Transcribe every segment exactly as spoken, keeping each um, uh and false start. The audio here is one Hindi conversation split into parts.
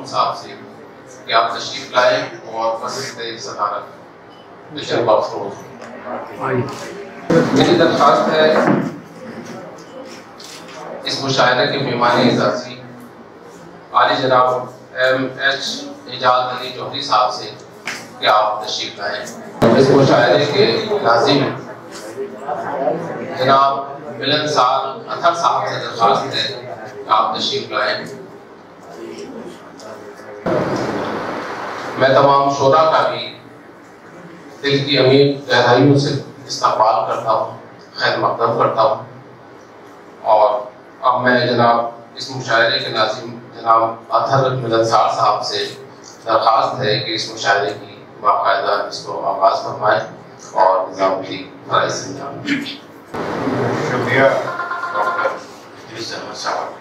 मामून साहब से कि आप तशरीफ लाए और वज़ीर सदारत मिशन बाफरोज। मेरी दरख्वास्त है इस मुशायरे के मेहमान एजाज़ी आली जनाब एम एच एजाज अली जौहरी साहब से कि आप तशरीफ लाएँ। इस मुशायरे के नाज़िम जनाब मिलन साहब अथर साहब से दरख्वास्त है कि आप तशरीफ लाएँ। मैं तमाम शोरा का भी दिल की अमीर गहराइयों से इस्तकबाल करता हूँ, खैर मकदम करता हूँ। और अब मैं जनाब इस मुशायरे के नाज़िम जनाब अथर मिलन साहब से दरख्वास्त है कि इस मुशायरे की बाकायदा इसको आगाज़ फरमाएँ और निज़ामुद्दीन फराइज़ से अंजाम दें। शुक्रिया डॉक्टर इदरीस अहमद साहब।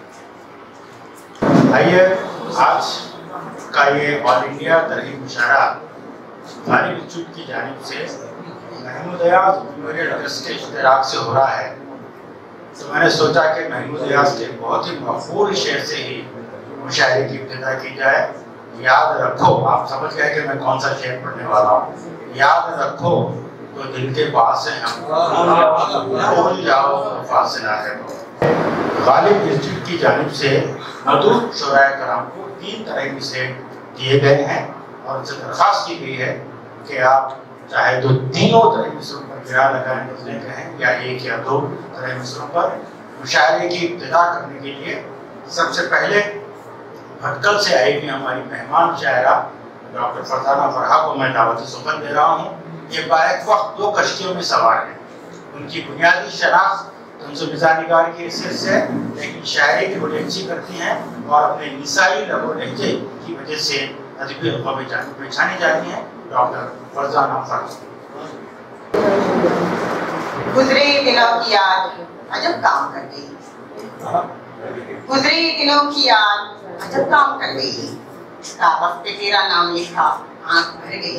आइए आज का ये ऑल इंडिया तरही मुशायरा गालिब इंस्टीट्यूट की जानिब से महमूद अयाज मेमोरियल ट्रस्ट के इश्तिराक से हो रहा है, तो मैंने सोचा कि महमूद अयाज के बहुत ही मकबूल शेर से ही मुशायरे की इब्तिदा की जाए। याद रखो, आप समझ गए कि मैं कौन सा शेर पढ़ने वाला हूँ। याद रखो तो दिल के पास है हम, भूल जाओ तो फासिला है। गालिब इंस्टीट्यूट की जानिब से मदूद शोराए कराम को तीन तरह से दिए गए हैं और उनसे दरख्वास्त की गई है कि आप चाहे तो तीनों तरह मिसरों पर गिरा लगाएं लिखने कहें या एक या दो तरह मिसरों पर मुशायरे की इब्तिदा करने के लिए सबसे पहले भटकल से आएगी हमारी मेहमान शायरा डॉक्टर फरजाना फरहा को मैं दावत सुखन दे रहा हूँ। ये बाइक वक्त दो कश्तियों में सवार हैं। उनकी बुनियादी शनाख्त तंज़ुम-ए-निगार की हैसियत से, लेकिन शायरी की बड़ी अच्छी करती हैं और अपने निसाई लबो लहजे की वजह से अदबी हल्क़ों में पहचानी जाती हैं। डॉक्टर फरजाना फरहा। गुजरे दिनों की याद अजब काम कर गई, गुजरे दिनों की याद अजब काम कर गई। कागज़ पे तेरा नाम लिखा आंख भर गई।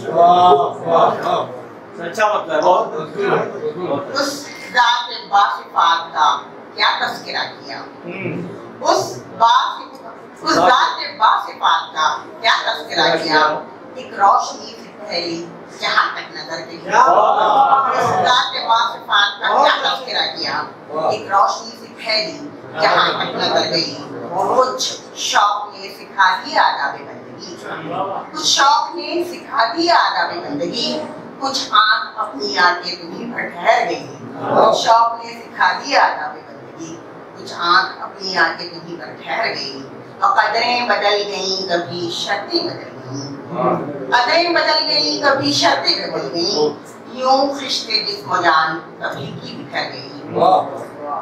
अच्छा मतलब उस रात बासिफात का क्या तज़किरा किया, उस बात उस रात बासिफात का क्या तज़किरा किया। एक रोशनी से फैली जहाँ तक नजर गई। उस रात बासिफात का क्या तज़किरा किया। एक रोशनी से फैली जहाँ तक नजर गई। कुछ शौक ने सिखा दिया आदाब बंदगी, कुछ शौक ने सिखा दिया आदाब बंदगी। कुछ आंख अपनी आंखें तुम्हीं पर ठहर गई। कुछ शौक ने सिखा दिया आदाब बंदगी, कुछ आंख अपनी आंखें तुम्हीं पर ठहर गई। और कदरें बदल गई, कभी शर्तें बदल गई। कदरें बदल गई, कभी शर्तें बदल गई। यूं रिश्ते जिस्म जान कभी की बिखर गई।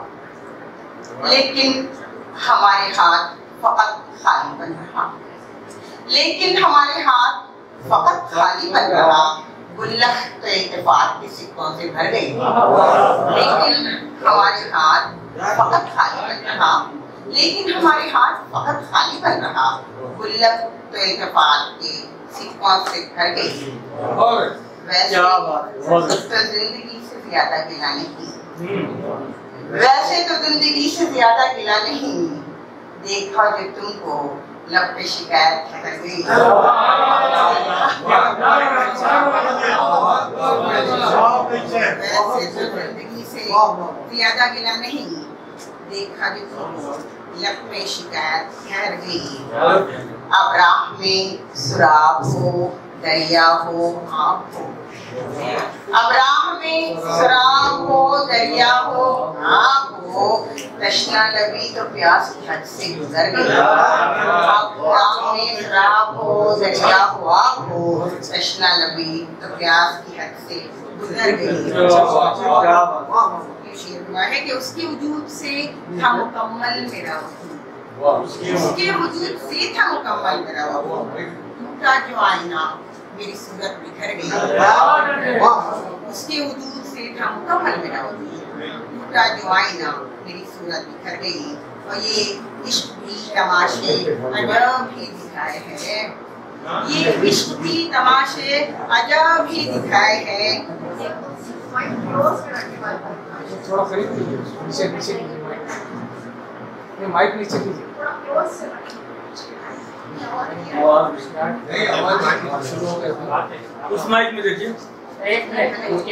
लेकिन हमारे हाथ फकत खाली बन रहा, लेकिन हमारे हाथ फकत खाली बन रहा। गुल्लक तो इत्तेफाक के सिक्कों से भर गई, लेकिन हमारे हाथ फकत खाली बन रहा। लेकिन हमारे हाथ फकत खाली बन रहा। गुल्लक तो इत्तेफाक के सिक्कों से भर गई। वैसे तो जिंदगी से ज्यादा गिला नहीं, वैसे तो जिंदगी से ज्यादा गिला नहीं। देखा जो तुमको लब पे शिकायत कर गई। वैसे तो जिंदगी से ज्यादा गिला नहीं। देखा जो तुमको लब पे शिकायत कर गई। अब राह में सुराग हो, दरिया हो, आप हो। अब राह में सुराग हो, दरिया हो, आप हो। तश्ना लबी तो प्यास की हद से गुजर गई। अब राह में सुराग हो, दरिया हो, आप हो। तश्ना लबी तो प्यास की हद से गुजर गई। शेर हुआ है कि उसके वजूद से था मुकम्मल मेरा वजूद, उसके वजूद से था मुकम्मल मेरा वजूद। टूटा जो आईना मेरी सूरत बिखर गई। उसके वजूद से था मुकम्मल मेरा वजूद। टूटा जो आईना मेरी सूरत बिखर गई। और ये इश्क भी तमाशे अजब ही दिखाए हैं, ये इश्क भी तमाशे अजब ही दिखाए हैं। थोड़ा करीब लीजिए, नीचे नीचे लीजिए माइक, माइक नीचे लीजिए। उस माइक में देखिए। एक मिनट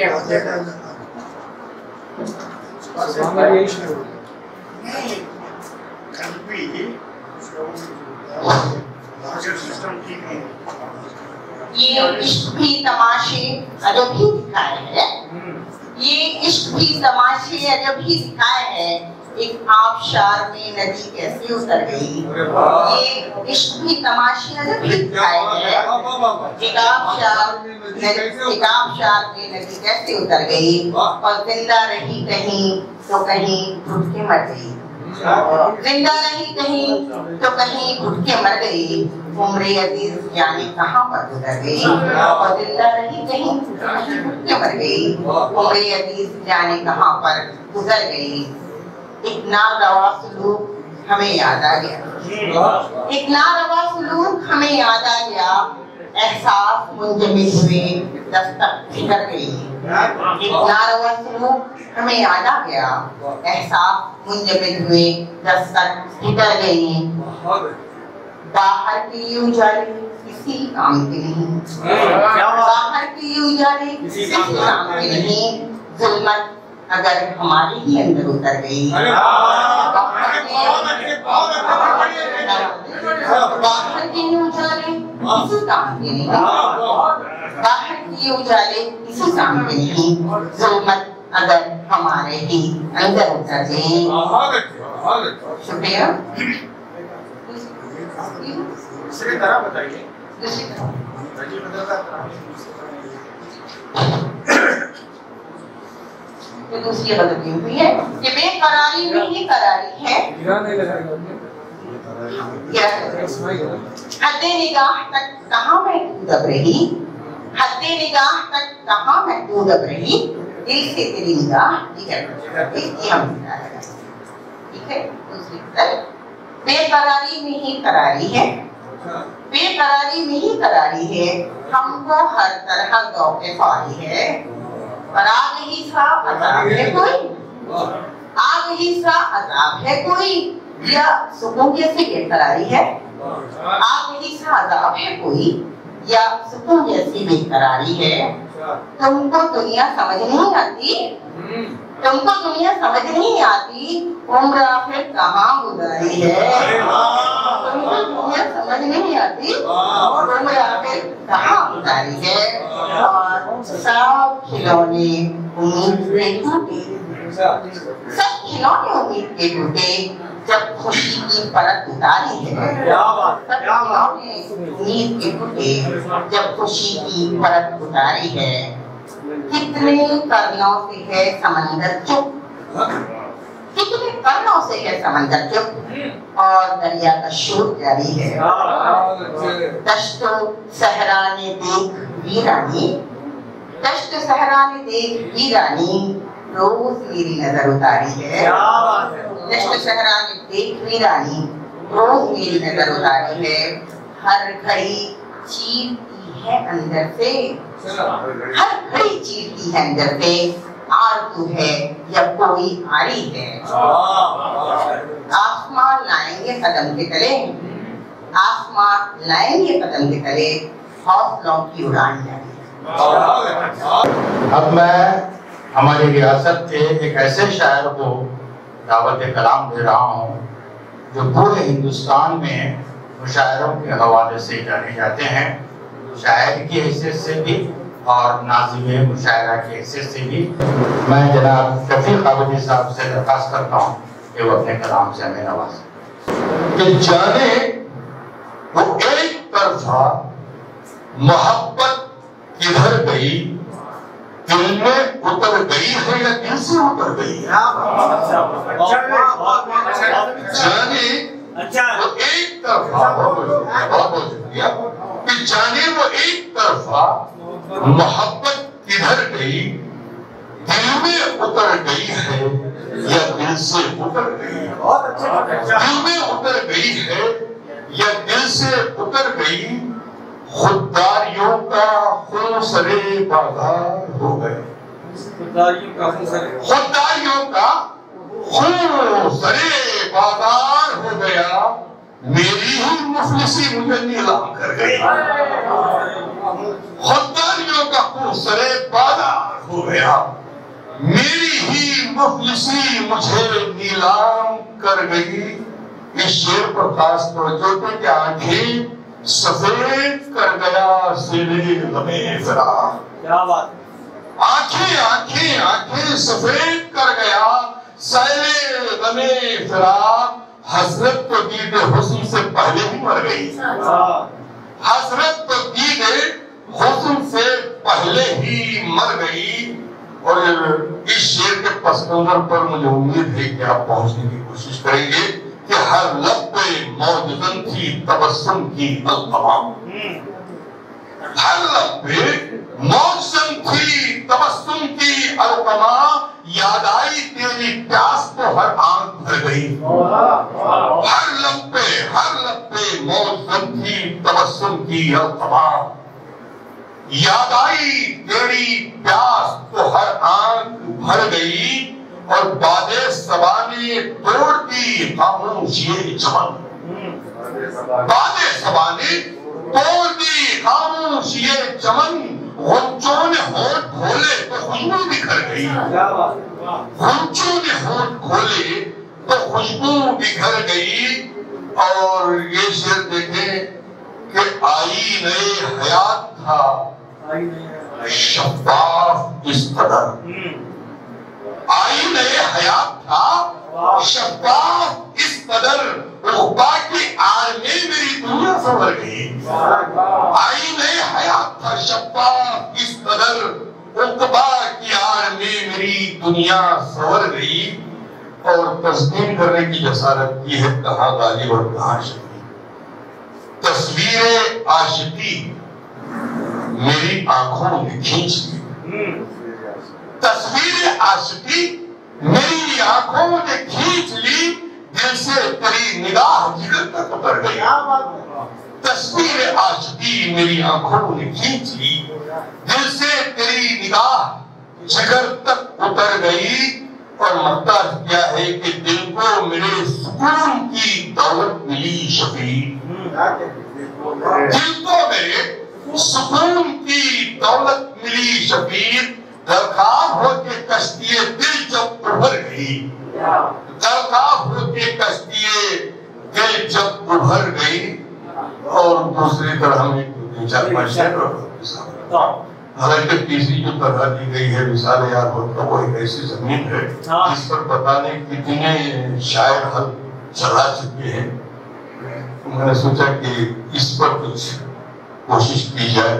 ये इश्क भी तमाशे अजब ही दिखाए हैं, ये इश्क भी तमाशे अजब ही दिखाए हैं, एक आबशार में नदी कैसे उतर गई। ये इश्क भी तमाशे अजब ही दिखाए हैं, एक आबशार एक आबशार में नदी कैसे उतर गई और जिंदा रही कहीं तो कहीं घुट के मर गई। जिंदा रही कहीं तो कहीं घुट के मर गई, उम्रे अजीज जाने कहाँ पर गुजर गई। और जिंदा रही कहीं तो कहीं घुट के मर गई, उम्रे अजीज जाने कहाँ पर गुजर गई। एक नारवा सलूक हमें याद आ गया, एक नारवा सलूक हमें याद आ गया, एहसास मुंजमद हुए दस्तक फिकर गई। एक नारवा सलूक हमें याद आ गया, एहसास मुंजमद हुए दस्तक फिकर गई। बाहर के उजाले किसी काम के नहीं, बाहर के उजाले किसी काम के नहीं, जुल्मत अगर हमारे ही अंदर उतर गई। बाहर के उजाले किसी काम के नहीं, बाहर के उजाले किसी काम के नहीं, जुल्मत अगर हमारे ही अंदर उतर गई। शुक्रिया। दूसरी तरह बताइए। दूसरी तरह तो दूसरी बदली हुई है कि बेकरारी में ही करारी है। हद्दे निगाह तक कहाँ मैं तू दब रही, हद्दे निगाह तक कहाँ मैं तू दब रही, दिल से तेरी निगाह जिगर ये हम ठीक है। दूसरी तरफ बेकरारी में ही करारी है, बेकरारी में ही करारी है, हमको हर तरह गौके फारी है। और आग ही सा अजाब है कोई, आग ही सा अजाब है कोई, या सुकून जैसी बेकरारी है। आग ही सा अजाब है कोई या सुकून जैसी बेकरारी है। तुमको दुनिया समझ नहीं आती, तुमको दुनिया समझ नहीं आती, उम्र फिर कहाँ गुजारी है। तुमको दुनिया समझ नहीं आती, उम्र फिर कहाँ गुजारी है। और सब खिलौने उम्मीद के टूटे, सब खिलौने उम्मीद के टूटे, जब खुशी की परत उतारी है। सब खिलौने उम्मीद के टूटे, जब खुशी की परत उतारी है। कितने कर्णों से है समंदर चुप, कितने कर्णों से है समंदर चुप, और दरिया का शोर जारी है। दश्तो सहरा ने देख वीरानी, दश्तो सहरा ने देख वीरानी, रोज मेरी नजर उतारी है। दश्तो सहरा ने देख वीरानी, रोज मेरी नजर उतारी है। हर घड़ी चीरती है अंदर से, हर घड़ी चीरती है अंदर से, आरज़ू है या कोई आरी है। आसमान लाएंगे कदम के तले, आसमान लाएंगे कदम के तले, हौसलों की उड़ान जारी। अब मैं हमारी रियासत के एक ऐसे शायर को दावत कलाम दे रहा हूँ जो पूरे हिंदुस्तान में मुशायरों के हवाले से जाने जाते हैं, शायर की हैसियत से भी और नाज़िम मुशायरा की हैसियत से भी। मैं जनाब शफीक आबदी साहब से दरख्वास्त करता हूँ कि वो अपने कलाम से हमें नवाज़ें। कि जाने वो एक तरफा मोहब्बत किधर गई, दिल में उतर गई है या दिल से उतर गई है। जाने वो एक तरफा बहुत शुक्रिया कि जाने वो एक तरफा मोहब्बत किधर गई, दिल में उतर गई है या दिल से उतर गई है। दिल में उतर गई है या दिल से उतर गई, खुददारियों का खूंसरे बाजार हो गए। खुददारियों का खूंसरे बाजार हो गया, मेरी ही मुफलिसी मुझे नीलाम कर गई। खुददारियों का खूसरे बाजार हो गया, मेरी ही मुफलिसी मुझे नीलाम कर गई। इस शेर पर खास तवज्जो दे कि आंखें सफेद कर गया सिले गमे फिराक। क्या बात, आंखें आंखें आंखें सफेद कर गया सैले गमे फिराक। हसरत तो दीद हुस्न से पहले ही मर गई, हसरत तो दीद हुस्न से पहले ही मर गई। और इस शेर के पस मंजर पर मुझे उम्मीद है कि आप पहुंचने की कोशिश करेंगे कि हर लब पे मौजूदन थी तबस्सुम की अल्तमाम, हर लब पे मौजूदन थी तबस्सुम की अल्तमा। याद आई तेरी प्यास तो हर आंख भर गई, हर लब पे हर लब पे मौजूदन थी तबस्सुम की अल्तमा। याद आई तेरी प्यास तो हर आंख भर गई और बादे सबा ने तोड़ दी खामोशी चमन, बादे सबा ने तोड़ दी खामोशी चमन। गुंचों ने होठ खोले तो खुशबू बिखर गई, गुंचों ने होठ खोले तो खुशबू बिखर गई। और ये शेर देखें कि आई नए हयात था शफाफ इस कदर, आई नए हयात था शफाफ इस कदर। उक़बा की आड़ में मेरी दुनिया संवर गई, आई नए हयात था शफाफ इस कदर। उक़बा की आड़ में मेरी दुनिया संवर गई। और तस्लीम करने की जसारत की है कहाँ गालिब और कहाँ शकील। तस्वीर आशिकी मेरी आंखों ने खींच ली, तस्वीर आशिकी मेरी आंखों ने खींच ली। दिल से तेरी निगाह जिगर तक उतर गई, तस्वीर आशिकी मेरी आंखों ने खींच ली। दिल से तेरी निगाह जिगर तक उतर गई। और मक्ता क्या है कि दिल को मेरे सुकून की दौलत मिली शफी, दिल को मेरे सुकून की दौलत मिली शफीर। दरखाब होके कश्तिये दिल जब उभर गई, दरखाब होके कश्तिये दिल जब उभर गई। और दूसरी तरह में तीन चार पांच शेर, हालांकि तीसरी जो तरह दी गई है मिसाल यार होता वो एक ऐसी जमीन है जिस पर पता नहीं कितने शायर हल चला चुके हैं। तो मैंने सोचा कि इस पर कुछ कोशिश की जाए।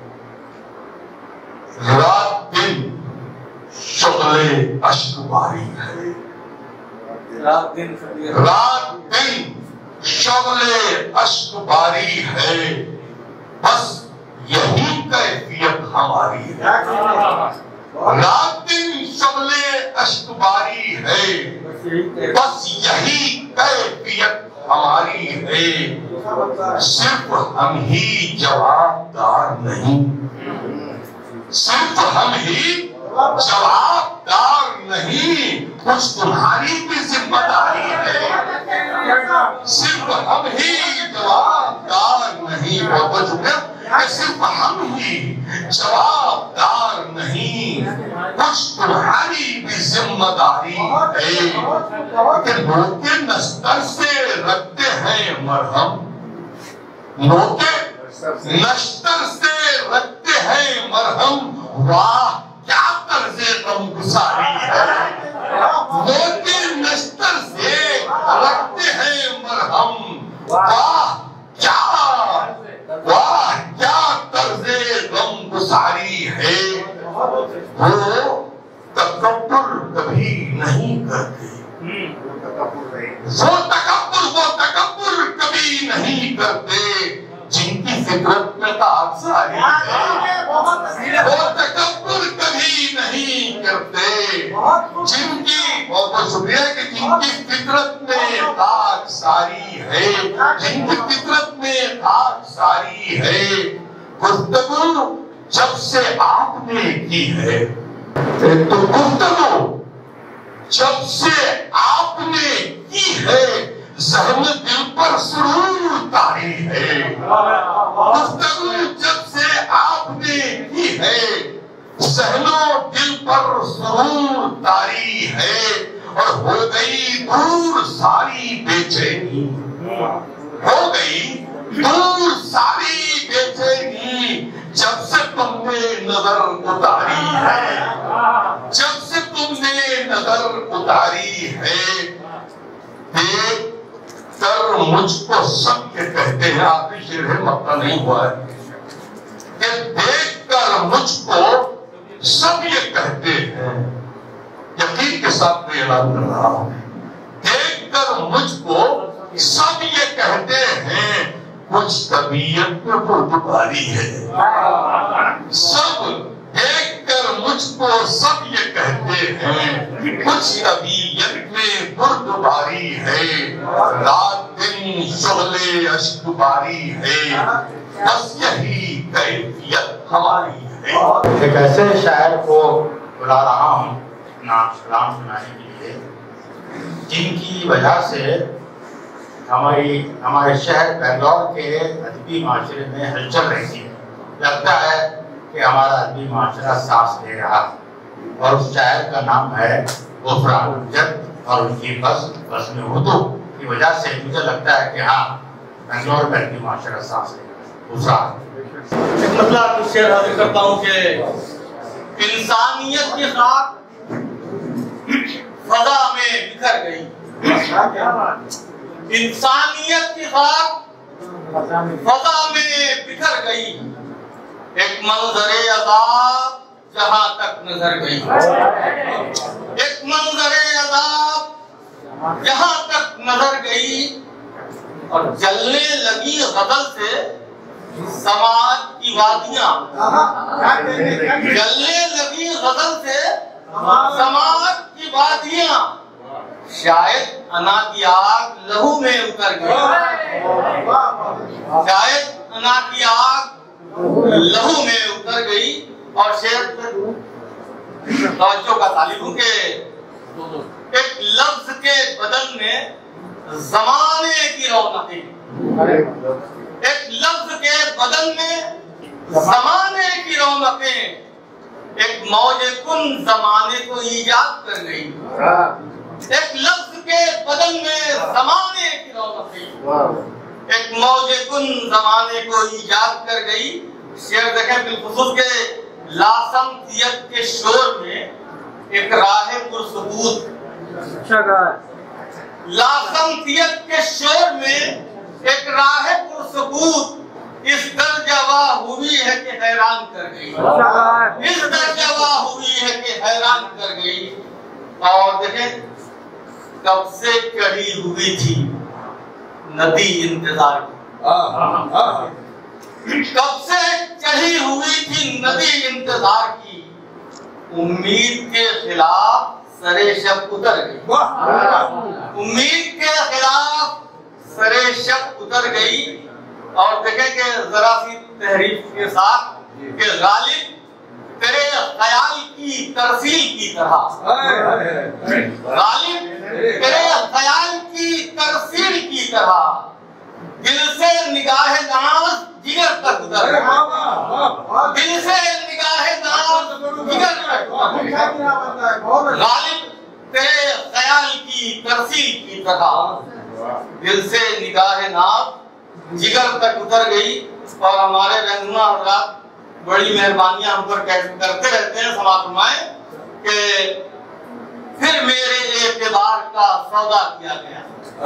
रात दिन शुगले अश्क बारी है, रात दिन रात दिन शुगले अश्क बारी है। बस यही कैफियत हमारी है, रात दिन शुगले अश्क बारी है। बस यही कैफियत हमारी है। सिर्फ हम ही जवाबदार नहीं, सिर्फ हम ही जवाबदार नहीं, कुछ तुम्हारी भी जिम्मेदारी है। सिर्फ हम ही जवाबदार नहीं, बहुत शुक्रिया। सिर्फ हम ही जवाबदार नहीं, कुछ तुम्हारी भी जिम्मेदारी है। कि नोके नस्तर से रखते हैं मरहम, नोके नस्तर से रखते हैं मरहम। वाह क्या तर्ज़े गमगुसारी है, नोके नस्तर से रखते हैं मरहम। वाह क्या वाह क्या तर्ज़े गमगुसारी है। वो तकब्बुर कभी नहीं करते, वो तकब्बुर वो तकब्बुर कभी नहीं करते जिनकी फितरत में ताकसारी है। वो तकब्बुर कभी नहीं करते जिनकी, बहुत बहुत शुक्रिया कि जिनकी फितरत में ताकसारी है, जिनकी फितरत में ताकसारी है। गुफ्तगू जब से आपने की है, तो गुफ्तगू जब से आपने की है ज़हन दिल पर सुरूर तारी है। गुफ्तगू जब से आपने की है, ज़हनो दिल पर सुरूर तारी है। और हो गई दूर सारी बेचैनी, हो गई दूर सारी बेचैनी, जब से तुमने नजर उतारी है, जब से तुमने नजर उतारी है। देख कर मुझको सब ये कहते हैं, आखिरी शेर है, मक्का नहीं हुआ है, कि देख कर मुझको सब ये कहते हैं, यकीन के साथ मैं ऐलान कर रहा हूं, देख कर मुझको सब ये कहते हैं, कुछ तबीयत में बुर्दबारी है। सब देख कर मुझको सब ये कहते हैं, कुछ तबीयत में बुर्दबारी है। रात दिन शुगले अश्कबारी है, बस यही कैफियत हमारी है। एक ऐसे शायर को बुला रहा हूँ अपना कलाम सुनाने के लिए, जिनकी वजह से हमारी हमारे शहर बेंगलोर के अदबी माशरे में हलचल रहती है। लगता है कि हमारा अदबी माशरा सांस ले रहा है। और उस शायर का नाम है गुफरान उज्जत, और उनकी बस बस में उर्दू की वजह से मुझे लगता है कि हाँ, बेंगलोर में अदबी माशरा सांस ले रहा है। गुफरान एक मतलब शेर हाजिर करता हूँ कि इंसानियत की खाक फजा में बिखर गई, इंसानियत की खाक फजा में बिखर गई, एक मंजरे अज़ाब जहां तक नजर गई, एक मंजरे अज़ाब जहां तक नजर गई। और जलने लगी गजल से समाज की वादियां, जलने लगी गजल से समाज की वादियां, शायद अना की आग लहू में उतर गई, शायद अना की आग लहू में उतर गई। और शेर तवज्जो का तालिब हूं कि एक लफ्ज के बदल में जमाने की रौनकें, एक लफ्ज के बदल में जमाने की रौनकें, एक मौजे कुन जमाने को ईजाद कर गई, एक लफ्ज के बदल में जमाने की रौनकें, एक मौजे कुन जमाने को ईजाद कर गई। शेर देखें, बिलखुसूस के लासमतियत के शोर में एक राह पुरसबूत, लासमतियत के शोर में एक राह पुरसबूत इस दर्जवा हुई है कि हैरान कर गई, इस दर्जवा हुई है कि हैरान कर गई। और देखें, कब से चढ़ी हुई थी नदी इंतजार की, कब से चढ़ी हुई थी नदी इंतजार की, उम्मीद के खिलाफ सरे शब उतर गई, उम्मीद के खिलाफ सरे शब उतर गई। और देखें कि जरा सी तहरीफ के साथ कि गालिब तेरे ख्याल की तरसील की तरह, गालिब तेरे ख्याल की तरसील की तरह, दिल से निगाह नाज जिगर तक उतर गई, दिल से निगाह नाज जिगर तक उतर गई। गालिब तेरे ख्याल की तरसील की तरह, दिल से निगाह नाज जिगर तक उतर गई। और हमारे रहनुमा हज़रात बड़ी मेहरबानियां हम पर करते रहते हैं, समाअत फरमाएं कि फिर मेरे एतबार का सौदा किया गया,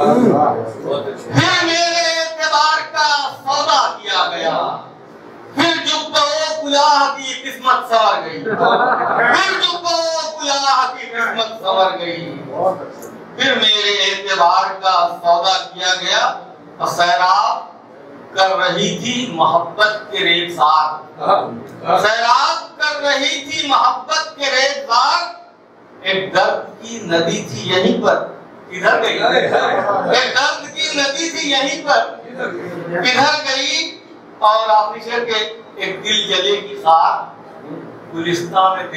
फिर मेरे एतबार का सौदा किया गया, फिर जुब्बो कुलाह की किस्मत संवर गई, फिर जुब्बो कुलाह की किस्मत संवर गई, फिर मेरे एतबार का सौदा किया गया। और सैराब कर रही थी मोहब्बत के रेतसार, सैराब कर रही थी मोहब्बत के रेतसार, एक दर्द की नदी थी यहीं पर, किधर गई, एक दर्द की नदी थी यहीं पर, किधर गई। और आखिरी शेर के एक दिल जले की खाक गुलिस्तां में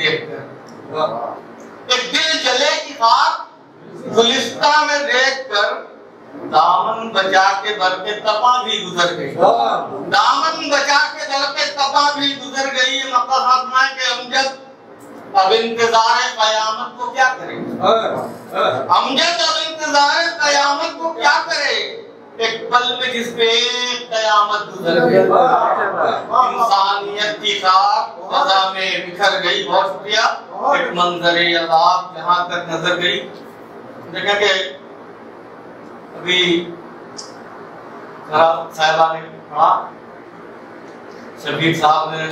देखकर, एक दिल जले की खाक गुलिस्तां में देखकर, दामन बचा के दर पे तपा भी गुजर गई, दामन बचा के दर पे तपा भी गुजर गई। मक्का खात्मा के अमजद अब इंतजार कयामत को क्या करे, अमजद अब इंतजार कयामत को क्या करे। एक पल में जिस पे कयामत गुजर गई, इंसानियत की खाक फजा में बिखर गई। बहुत शुक्रिया। एक मंजरे अज़ाब जहां तक नजर गई। देखा कि अभी साहिबा ने कहा, शबीर साहब ने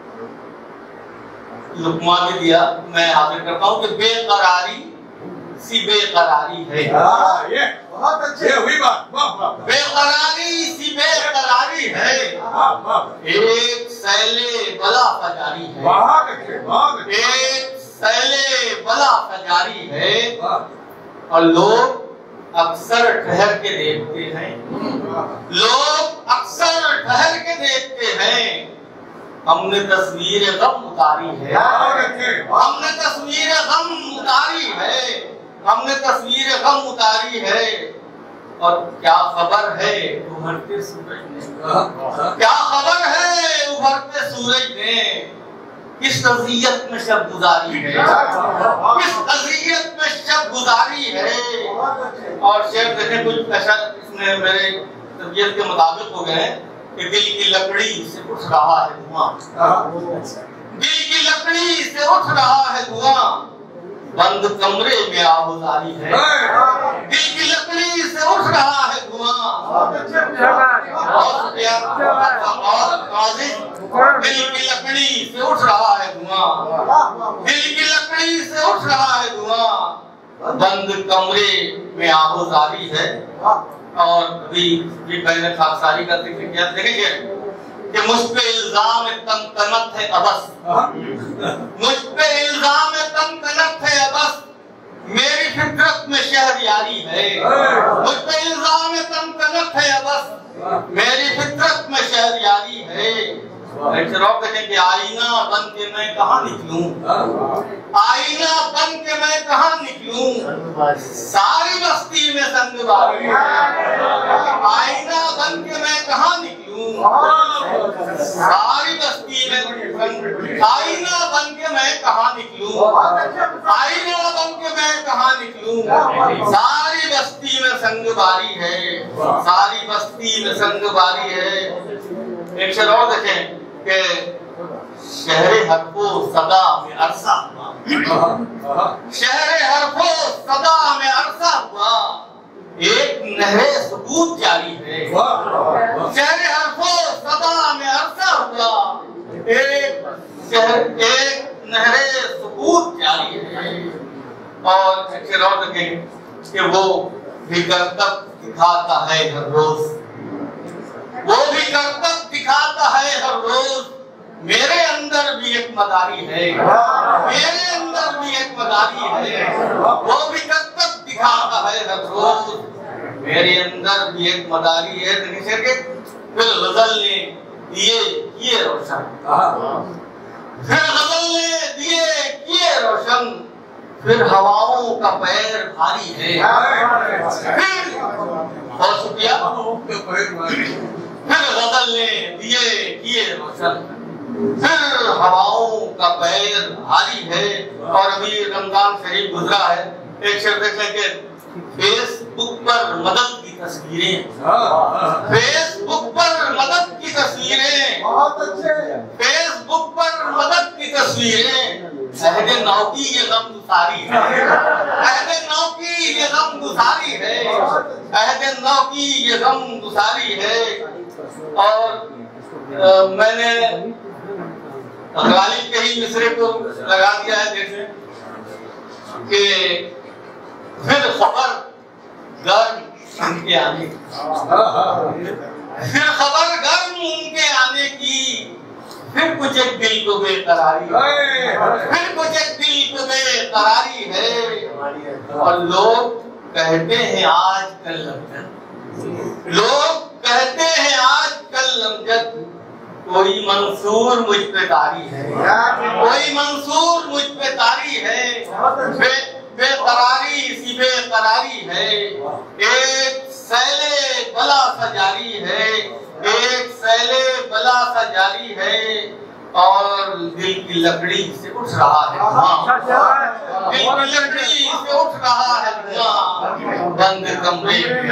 लुकमा भी दिया, मैं हाजिर करता हूँ कि बेकरारी सी बेकरारी है। ये बहुत अच्छी हुई बात। बेकरारी सी बेकरारी है, एक सैले बला फजारी है, एक सैले बला फजारी है। और लोग अक्सर ठहर के देखते हैं, लोग अक्सर ठहर के देखते हैं। हमने तस्वीर गम उतारी है, हमने तस्वीर गम उतारी है, हमने तस्वीर गम उतारी है। और क्या खबर है उभरते सूरज ने, क्या खबर है उभरते सूरज ने, किस अज़ियत में शब गुजारी है, किस अज़ियत में शब गुजारी है। और शेर देखें कुछ ऐसा इसमें मेरे तबीयत के मुताबिक हो गए कि दिल की लकड़ी से उठ रहा है धुआं, दिल की लकड़ी से उठ रहा है धुआं, बंद कमरे में आबुजारी है, दिल की लकड़ी से उठ रहा है धुआं। दिल की लकड़ी से उठ रहा है धुआं, दिल की लकड़ी से उठ रहा है धुआं, बंद कमरे में आबुजारी है। और अभी ये मैंने खाकसारी का जिक्र किया, देखेंगे कि मुझ पे इल्जाम तमतनत है अबस, मुझ पे इल्जाम तमतनत है अबस, मेरी फितरत में शहरयारी है। मुझ पे इल्जाम तमतनत है अबस, मेरी फितरत में शहरयारी है। देखें कि आईना बन के मैं कहाँ निकलूं, आईना बन के मैं कहाँ निकलूं, सारी बस्ती में संगवारी है। आईना बन के मैं कहाँ निकलूं, सारी बस्ती में, आईना बन के मैं कहाँ निकलूं, आईना बन के मैं कहाँ निकलूं, सारी बस्ती में संगवारी है, सारी बस्ती में संगवारी है। एक शेर और देखें कि शहरे हरफो सदा में अरसा हुआ, शहरे हरफो सदा में अरसा हुआ, एक नहरे सबूत जारी है। शहरे हरफो सदा में अरसा हुआ, एक शहर एक नहरे सबूत जारी है। और एक शेर और देखें कि वो भी करतब दिखाता है हर रोज, वो भी करतब दिखाता है हर रोज, मेरे अंदर भी एक मदारी है, मेरे अंदर भी एक मदारी है। वो भी करतब दिखाता है हर रोज, मेरे अंदर भी एक मदारी है। फिर गजल ने दिए किए रोशन, फिर गजल ने दिए किए रोशन, फिर हवाओं का पैर भारी है। फिर बहुत शुक्रिया। फिर गजल ने दिए किए रोशन, फिर हवाओं का पैर भारी है। और अभी रमजान शरीफ गुजरा है, एक शेर देख लें कि फेसबुक पर मदद की तस्वीरें, फेसबुक पर मदद की तस्वीरें, बहुत अच्छे, फेसबुक पर मदद की तस्वीरें, अहदे नौ की ये गम गुसारी है, अहदे नौ की ये गम गुसारी है, अहदे नौ की ये गम गुसारी है। और आ, मैंने गालिब के ही मिसरे को लगा दिया है, जैसे कि फिर खबर गर्म उनके आने की, फिर खबर गर्म उनके आने की, फिर कुछ एक दिल को बेकरारी, फिर कुछ एक दिल को बेकरारी है। और लोग कहते हैं आज कल अमजद, लोग कहते हैं आज कल अमजद, कोई मंसूर मुझ पे तारी है, कोई मंसूर मुझ पे तारी है। बे, बेकरारी सी बेकरारी है, एक सैले बला सा जारी है, एक सैले बला सा जारी है और दिल की लकड़ी से उठ रहा है धुआं, दिल की लकड़ी से उठ रहा है धुआं, बंद कमरे में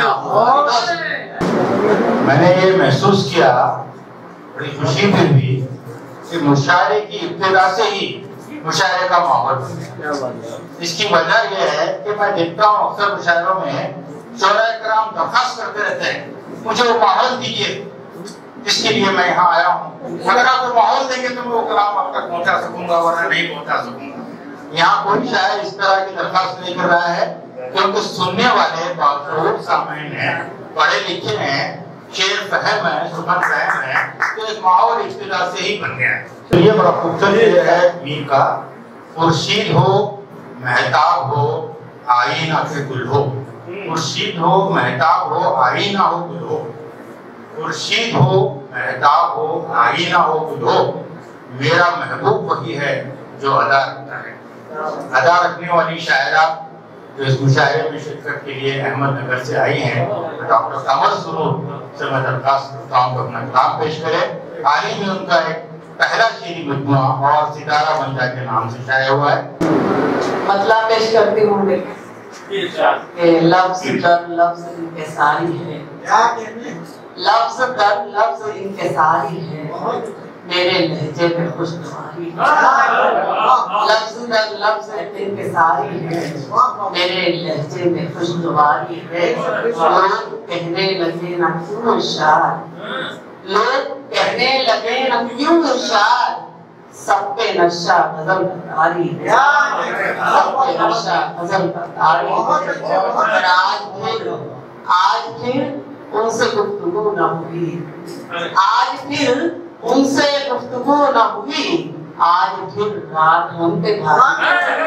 मैंने ये महसूस किया, बड़ी खुशी भी हुई कि मुशायरे की इब्तिदा से ही मुशायरे का माहौल बन गया। इसकी वजह यह है कि मैं देखता हूँ अक्सर मुशायरों में शोराए कराम दरखास्त करते रहते हैं, मुझे वो माहौल दीजिए, इसके लिए मैं यहाँ आया हूँ। अगर आप वो माहौल देंगे तो मैं वो कलाम आप तक पहुँचा सकूंगा, वरना नहीं पहुँचा सकूंगा। यहाँ कोई शायर इस तरह की दरखास्त नहीं कर रहा है, क्योंकि सुनने वाले बाखूब सामीन हैं, पढ़े लिखे हैं, शेर फहम है, सुमन फहम है, तो इस माहौल इब्तिदा से ही बन गया है। तो ये बड़ा खूबसूरत है मीर का, खुर्शीद हो महताब हो आईना के गुल हो, खुर्शीद हो महताब हो आईना हो गुल हो, खुर्शीद हो महताब हो आईना हो गुल हो, मेरा महबूब वही है जो अदा रखता है। अदा रखने वाली शायरा जो इस मुशायरे में शिरकत के लिए अहमदनगर से आई हैं, डॉक्टर कमर सुरूर से मैं दरखास्त करता हूँ कि अपना कलाम पेश करें। हाल ही में उनका एक पहला शेरी मजमुआ और सितारा बंजा के नाम से शाया हुआ है। मतलब पेश करती हूँ कि लफ्ज दर लफ्ज इनके सारी है, लफ्ज दर लफ्ज इनके सारी है, मेरे लहजे में खुशगवारी है, लफ्ज दर लफ्ज इनके सारी है, मेरे लहजे में खुशगवारी है। लोग कहने लगे ना क्यों इरशाद, लोग कहने लगे ना क्यों इरशाद, सब पे नक्शा गजल का तारी है, सब पे नक्शा गजल का तारी है। और आज फिर आज फिर उनसे गुफ्तगू न हुई, आज फिर उनसे गुफ्तगू न हुई, आज फिर रात हम पे भारी,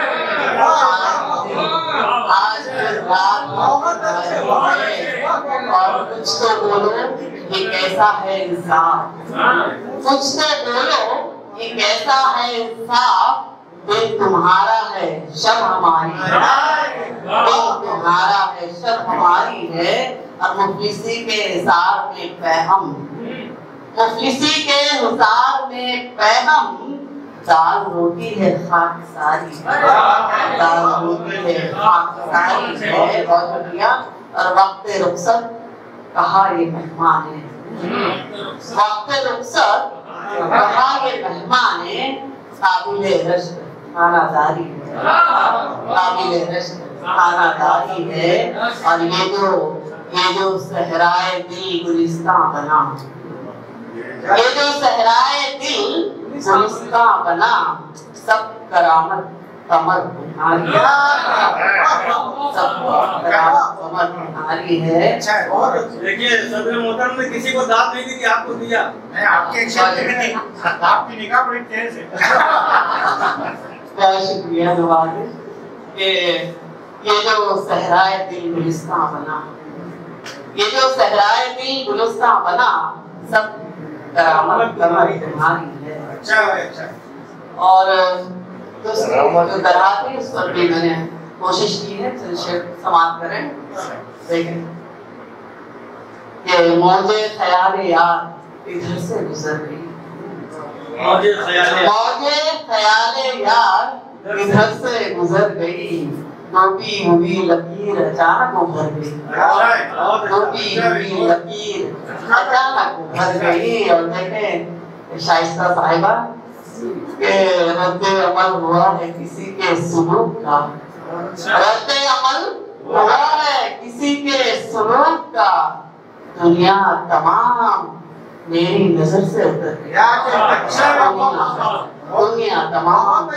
आज फिर रात हम पे भारी। और कुछ तो बोलो ये कैसा है इंसाफ, कुछ तो बोलो ये कैसा है इंसाफ, दिल तुम्हारा है शब हमारी है, दिल तुम्हारा है शब हमारी है। और मुफलिसी के हिसाब में पैहम, मुफलिसी के हिसाब में पैहम, दाल रोटी है खाक सारी, दाल रोटी है खाक सारी है। बहुत शुक्रिया। और वक्त रुखसत कहा ये मेहमान है, वक्त रुखसत कहा ये मेहमान है, काबिले रश्क खानादारी है, काबिले रश्क खानादारी है। और ये जो ये जो सहराए दिल गुलिस्तां बना, ये जो सहराए दिल गुलिस्तां बना, सब करामत कमर तुम्हारी, सब करामत कमर तुम्हारी है। देखिए सदर मोहतरम ने किसी को दाद नहीं दी कि आपको दिया, मैं आपके आपकी निगाह बड़ी तेज है। बहुत शुक्रिया नवाज़ कि ये जो सहराए दिल गुलिस्तां बना, ये जो सहराए दिल गुलिस्तां बना, सब करामत कमर तुम्हारी है। अच्छा अच्छा। और तो जो दरहा थी उस पर भी मैंने कोशिश की है, समाप्त करें। देखें ये मौजे ख्याल यार इधर से गुजर गई, मौजे ख्याल मौजे ख्याल यार इधर से गुजर गई, डूबी हुई लकीर अचानक उभर गई, डूबी हुई लकीर अचानक उभर गई। और देखें शाइस्ता साहिबा के रद्दे अमल हुआ है किसी के सुलूक का, रद्दे अमल हुआ है किसी के सुलूक का, दुनिया तमाम मेरी नजर से उतर गई, दुनिया तमाम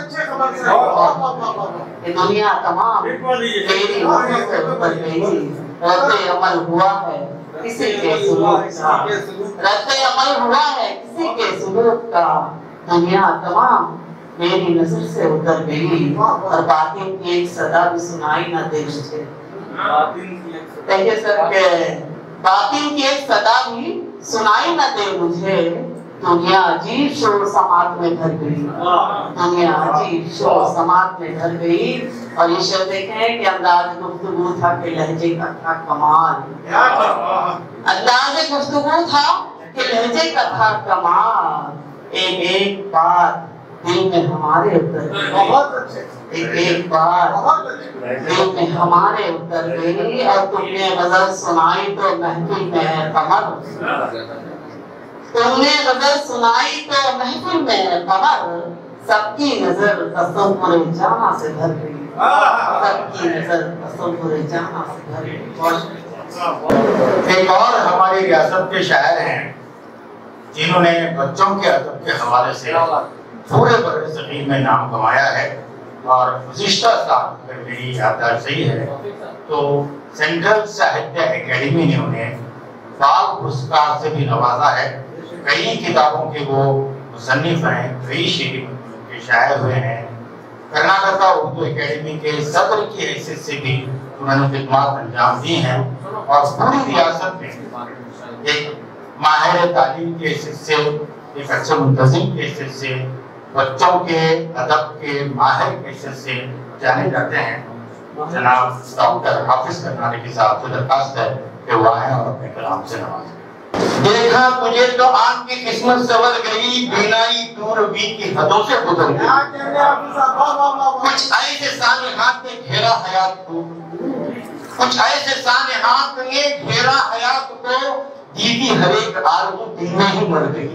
दुनिया तमाम मेरी नजर से उतर गई। रद्दे अमल हुआ है किसी के सुलूक का, रद्दे अमल हुआ है किसी के सुलूक का, दुनिया तमाम मेरी नजर से उतर गई। और बातिन की एक सदा भी सुनाई ना दे मुझे, देखिए सर के बातिन की एक सदा भी सुनाई ना दे मुझे, दुनिया अजीब शोर समाज में भर गई, दुनिया अजीब शोर समाज में भर गई। और ये शब्द देखें कि अंदाज गुफ्तगू था कि लहजे का था कमाल, अंदाज गुफ्तगू था कि लहजे का था कमाल। एक एक बात दिल में हमारे उतर गई, बहुत अच्छे, एक एक बात दिल में हमारे उतर गई। और तुमने गजल सुनाई तो महफिल में कमर, तुमने गजल सुनाई तो महफिल में कमर। सबकी नजर तसव्वुर जहां से भर गई, सबकी नजर तसव्वुर जहां से भर गई। एक और हमारी रियासत के शायर हैं जिन्होंने बच्चों के अदब के हवाले से पूरे बड़े सगीर में नाम कमाया है। और गुज़िश्ता साल अगर मेरी याददाश्त सही है तो सेंट्रल साहित्य एकेडमी ने उन्हें बाल पुरस्कार से भी नवाजा है। कई किताबों के वो मुसन्निफ हैं, कई शेर के शायर हुए हैं। कर्नाटका उर्दू एकेडमी के सदर की हैसियत से भी उन्होंने खिदमत अंजाम दी हैं। और पूरी रियासत में एक माहिर तालीम की हैसियत से, एक अच्छे मुंतज़िम की हैसियत से, बच्चों के अदब के माहिर की हैसियत से जाने जाते हैं। जनाब डॉक्टर हाफिज करनानी के साथ दरखास्त है कि वो आए और अपने कलाम से नवाजें। देखा तुझे तो आँख की किस्मत सवर गई, बीनाई दूरबीन की हदों से गुजर गई। कुछ ऐसे सानिहात ने घेरा हयात को, कुछ ऐसे सानिहात ने घेरा हयात को, दीदी हर एक आरज़ू दिल में ही मर गई।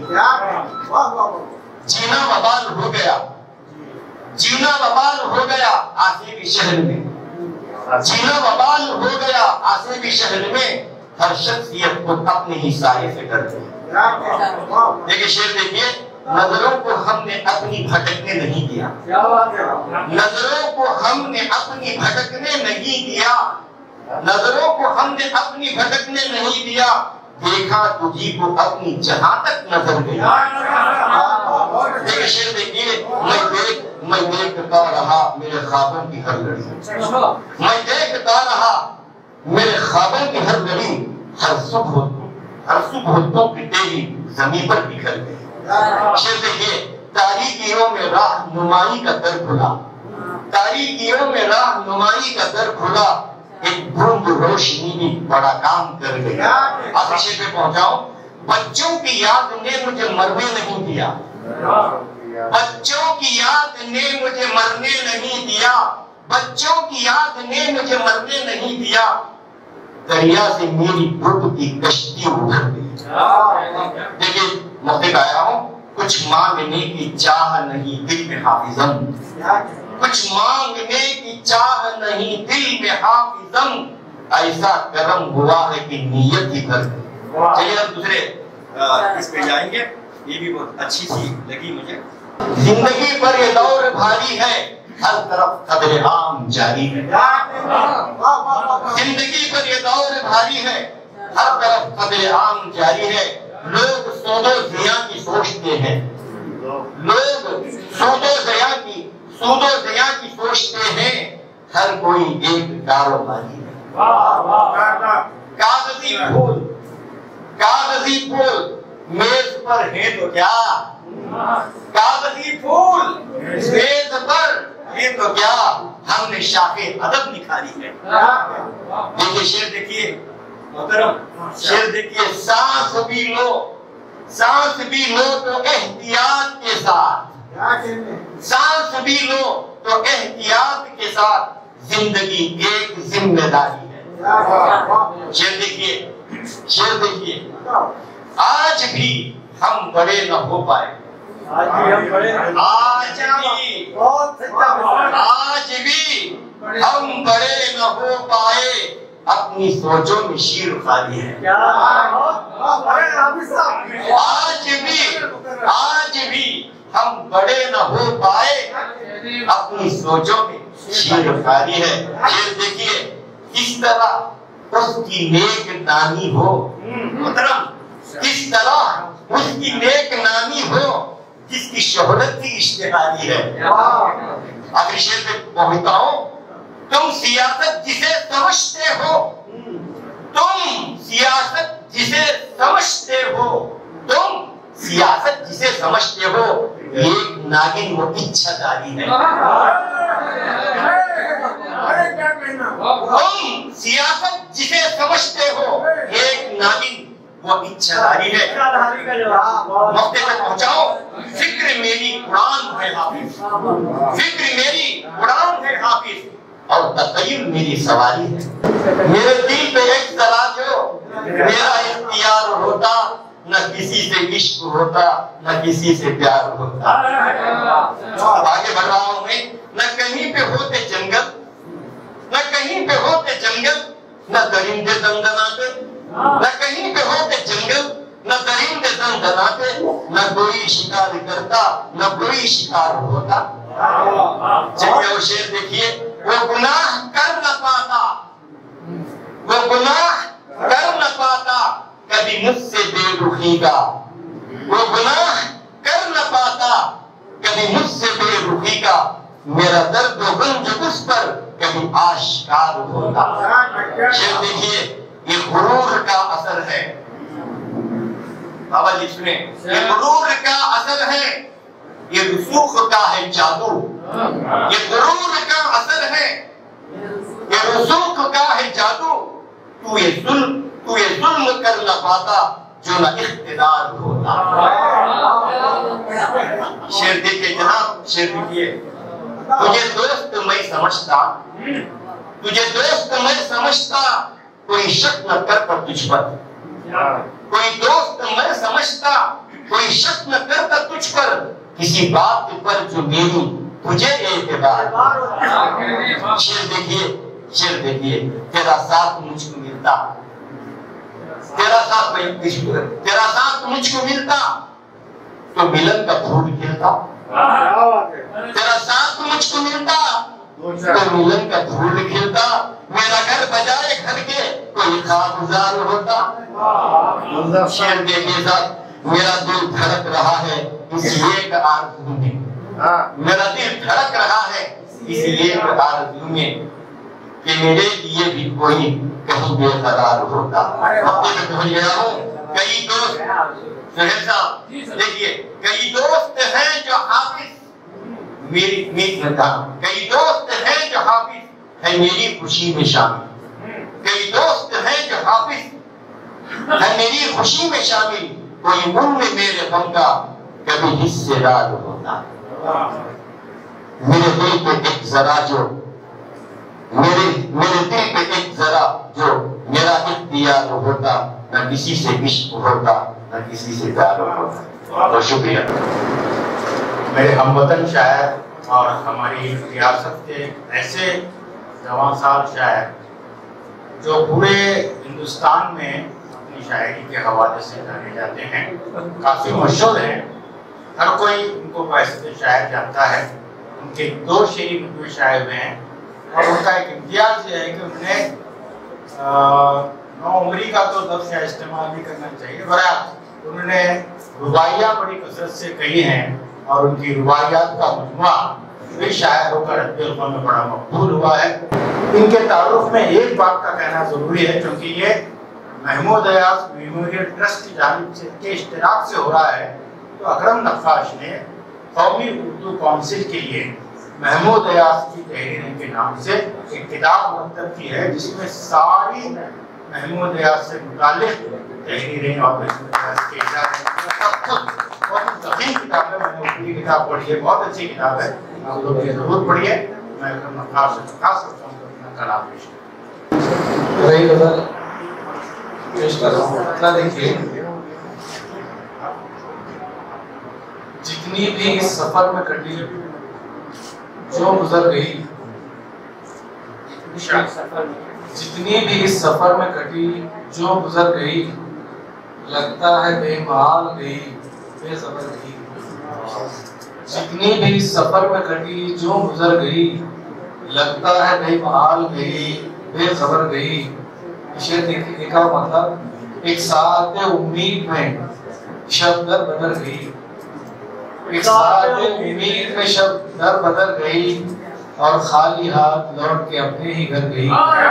जीना बवाल हो गया, जीना बवाल हो गया आसिफी शहर में, जीना बवाल हो गया आसिफी शहर में। हर शख्सियत को अपने ही साये से डरते हैं। देखिए शेर देखिए, नजरों को हमने अपनी भटकने नहीं दिया, नजरों को हमने अपनी भटकने नहीं दिया, नजरों को हमने अपनी भटकने नहीं दिया। देखा तुझी को अपनी जहां तक नजर गई। देखिए शेर देखिए, मैं देख मैं देखता रहा मेरे ख्वाबों की हर लड़ी, मैं देखता रहा मेरे ख्वाबों की हर लड़ी। हर सुबह हर सुबह तो की तेरी जमीन पर बिखर गई। शेर देखिए, तारीकियों में राह नुमाई का दर खुला, तारीकियों में राह नुमाई का दर खुला। एक बूंद रोशनी भी बड़ा काम कर गई। अब शेर पे पहुंचाऊं, बच्चों की याद ने मुझे मरने नहीं दिया, बच्चों की याद ने मुझे मरने नहीं दिया, बच्चों की याद ने मुझे मरने नहीं दिया। दरिया से मेरी बुर्द की कश्ती उभर गई। देखिए मौके का आया हूँ, कुछ मांगने की चाह नहीं दिल में हाफिजम, कुछ मांगने की चाह नहीं दिल में हाफिजम। ऐसा करम हुआ है कि नीयत ही भर गई। चलिए अब दूसरे इस पे जाएंगे, ये भी बहुत अच्छी सी लगी मुझे। जिंदगी पर ये दौर भारी है, हर तरफ कदर आम जारी है। जिंदगी पर ये दौर भारी है, हर तरफ कदर आम जारी है। लोग सूदो ज़िया की सोचते हैं, लोग सूदो ज़िया की सूदो ज़िया की सोचते हैं। हर कोई एक कारोबारी है। कागजी फूल कागजी फूल मेज पर है तो क्या, कागजी फूल मेज पर है तो क्या, हमने शाखे अदब निखारी है। देखिए शेर देखिए मोहतरम, शेर देखिए, सांस भी लो सांस भी लो तो एहतियात के साथ, सांस भी लो तो एहतियात के साथ। जिंदगी एक जिम्मेदारी है। शेर देखिए शेर देखिए, आज भी हम बड़े न हो पाए, आज भी बड़े आज भी आज भी हम बड़े न हो पाए। अपनी सोचों में शीर खाली है। आज भी आज भी हम बड़े न हो पाए, अपनी सोचों में शीर खाली है। शेर देखिए, किस तरह उसकी नेक नानी हो, मतलब किस तरह उसकी नेक नानी हो, जिसकी शोहरत की इश्तेहारी है। अगर शेर पे पहुंचता हूं, तुम सियासत जिसे समझते हो, तुम सियासत जिसे समझते हो, तुम सियासत जिसे समझते हो एक नागिन वो इच्छाधारी है। तुम सियासत जिसे समझते हो एक नागिन वो इच्छाधारी है। मौके तक पहुंचाओ। फिक्र मेरी उड़ान है हाफिज, फिक्र मेरी उड़ान है हाफिज, और तकय्युम मेरी सवारी है। मेरे दिल पे एक जरा जो मेरा इख्तियार होता, न किसी से इश्क होता, न किसी से प्यार होता। आगे बढ़ रहा हूं मैं। न कहीं पे होते जंगल, न कहीं पे होते जंगल, न दरिंदे दंदनाते, न कहीं पे होते जंगल, न दरिंदे दंदनाते, न कोई शिकार करता, न कोई शिकार होता। चलिए वो शेर देखिए। वो गुनाह कर न पाता, वो गुनाह कर न पाता कभी मुझसे बेरुखी का, वो गुनाह कर न पाता कभी मुझसे बेरुखी का, मेरा दर्द व गंज उस पर कभी आश्कार होता। शेर देखिए, ये गुरूर का असर है। बाबा जी सुने, ये गुरूर का असर है, ये रुसूख का है जादू। ये गुरूर का असर है, ये रुसूख का है जादू। तू ये जुल्म, तू ये जुल्म कर न पाता जो न इख्तिदार होता। शेर देखिए जनाब, शेर देखिए। तुझे दोस्त मैं समझता, तुझे दोस्त मैं समझता, कोई शक न करता तुझ पर। कोई दोस्त मैं समझता, कोई शक न करता तुझ पर, किसी बात पर जो मेरी तुझे एतबार। शेर देखिए, शेर देखिए। तेरा साथ मुझको मिलता, तेरा साथ तेरा साथ मुझको मिलता तो मिलन का फूल खिलता। तेरा साथ मुझको मिलता तो मिलन का फूल खिलता। मेरा घर बजाए घर के कोई खाबुजार होता। शेर देखिए साहब। मेरा दिल धड़क रहा है इस एक आरज़ू में, मेरा दिल धड़क रहा है इस एक आरज़ू में कि मेरे लिए भी कोई कहीं बेकरार होता। अब मैं पहुंच गया हूँ। कई दोस्त, सुहेल साहब देखिए, कई दोस्त हैं जो हाफिज मेरी मीत करता, कई दोस्त हैं जो हाफिज है मेरी खुशी में शामिल, कई दोस्त हैं जो हाफिज है मेरी खुशी में शामिल, कोई मुंह में मेरे गम का कभी हिस्सेदार होता। मेरे दिल पे एक जरा जो मेरे मेरे दिल पे एक जरा जो मेरा इख्तियार होता, न किसी से इश्क होता, न किसी से प्यार होता। बहुत शुक्रिया। मेरे हमवतन शायर और हमारी रियासत के ऐसे जवानसार शायर जो पूरे हिंदुस्तान में अपनी शायरी के हवाले से जाने जाते हैं, काफ़ी मशहूर हैं। हर कोई उनको वैसे शायर जानता है। उनके दो शेरी में शायर हुए हैं और उनका एक इम्तियाज ये है कि उन्हें नौ उम्री का तो लफ्ज़ या इस्तेमाल नहीं करना चाहिए, बराबर उन्होंने रुबाइयाँ बड़ी कसरत से कही हैं और उनकी रुबाइयात का मजमुआ भी शायर होकर अरबी में बड़ा मकबूल हुआ है। इनके तारुफ में एक बात का कहना ज़रूरी है, क्योंकि ये महमूद अयाज मेमोरियल ट्रस्ट की जानिब से के इश्तिराक से हो रहा है। तो अकरम नक्काश ने कौमी उर्दू काउंसिल के लिए महमूद अयाज की तहरीरें के नाम से एक किताब मुरतब की है, जिसमें सारी महमूद अयाज से मुताल्लिक़ तहरीरें और महमूद अयाज के बहुत ही किताब है। मैंने अपनी किताब पढ़ी है, बहुत अच्छी किताब है, आप लोग ये जरूर पढ़िए। मैं अकरम नक्काश से खास करता हूँ अपना कलाम पेश रही गजल पेश कर रहा हूँ। इतना देखिए, जितनी भी इस सफर में कटी जो गुजर गई, जितनी भी इस सफर में कटी जो गुजर गई, लगता है बेमाल गई बेसबर गई। जितनी भी इस सफर में कटी जो गुजर गई, लगता है बेमाल गई बेसबर गई। शेर देखिए का मतलब, एक साथ उम्मीद में शब्द दर बदल गई, एक साथ उम्मीद में शब्द दर बदल गई, और खाली हाथ लौट के अपने ही घर गई।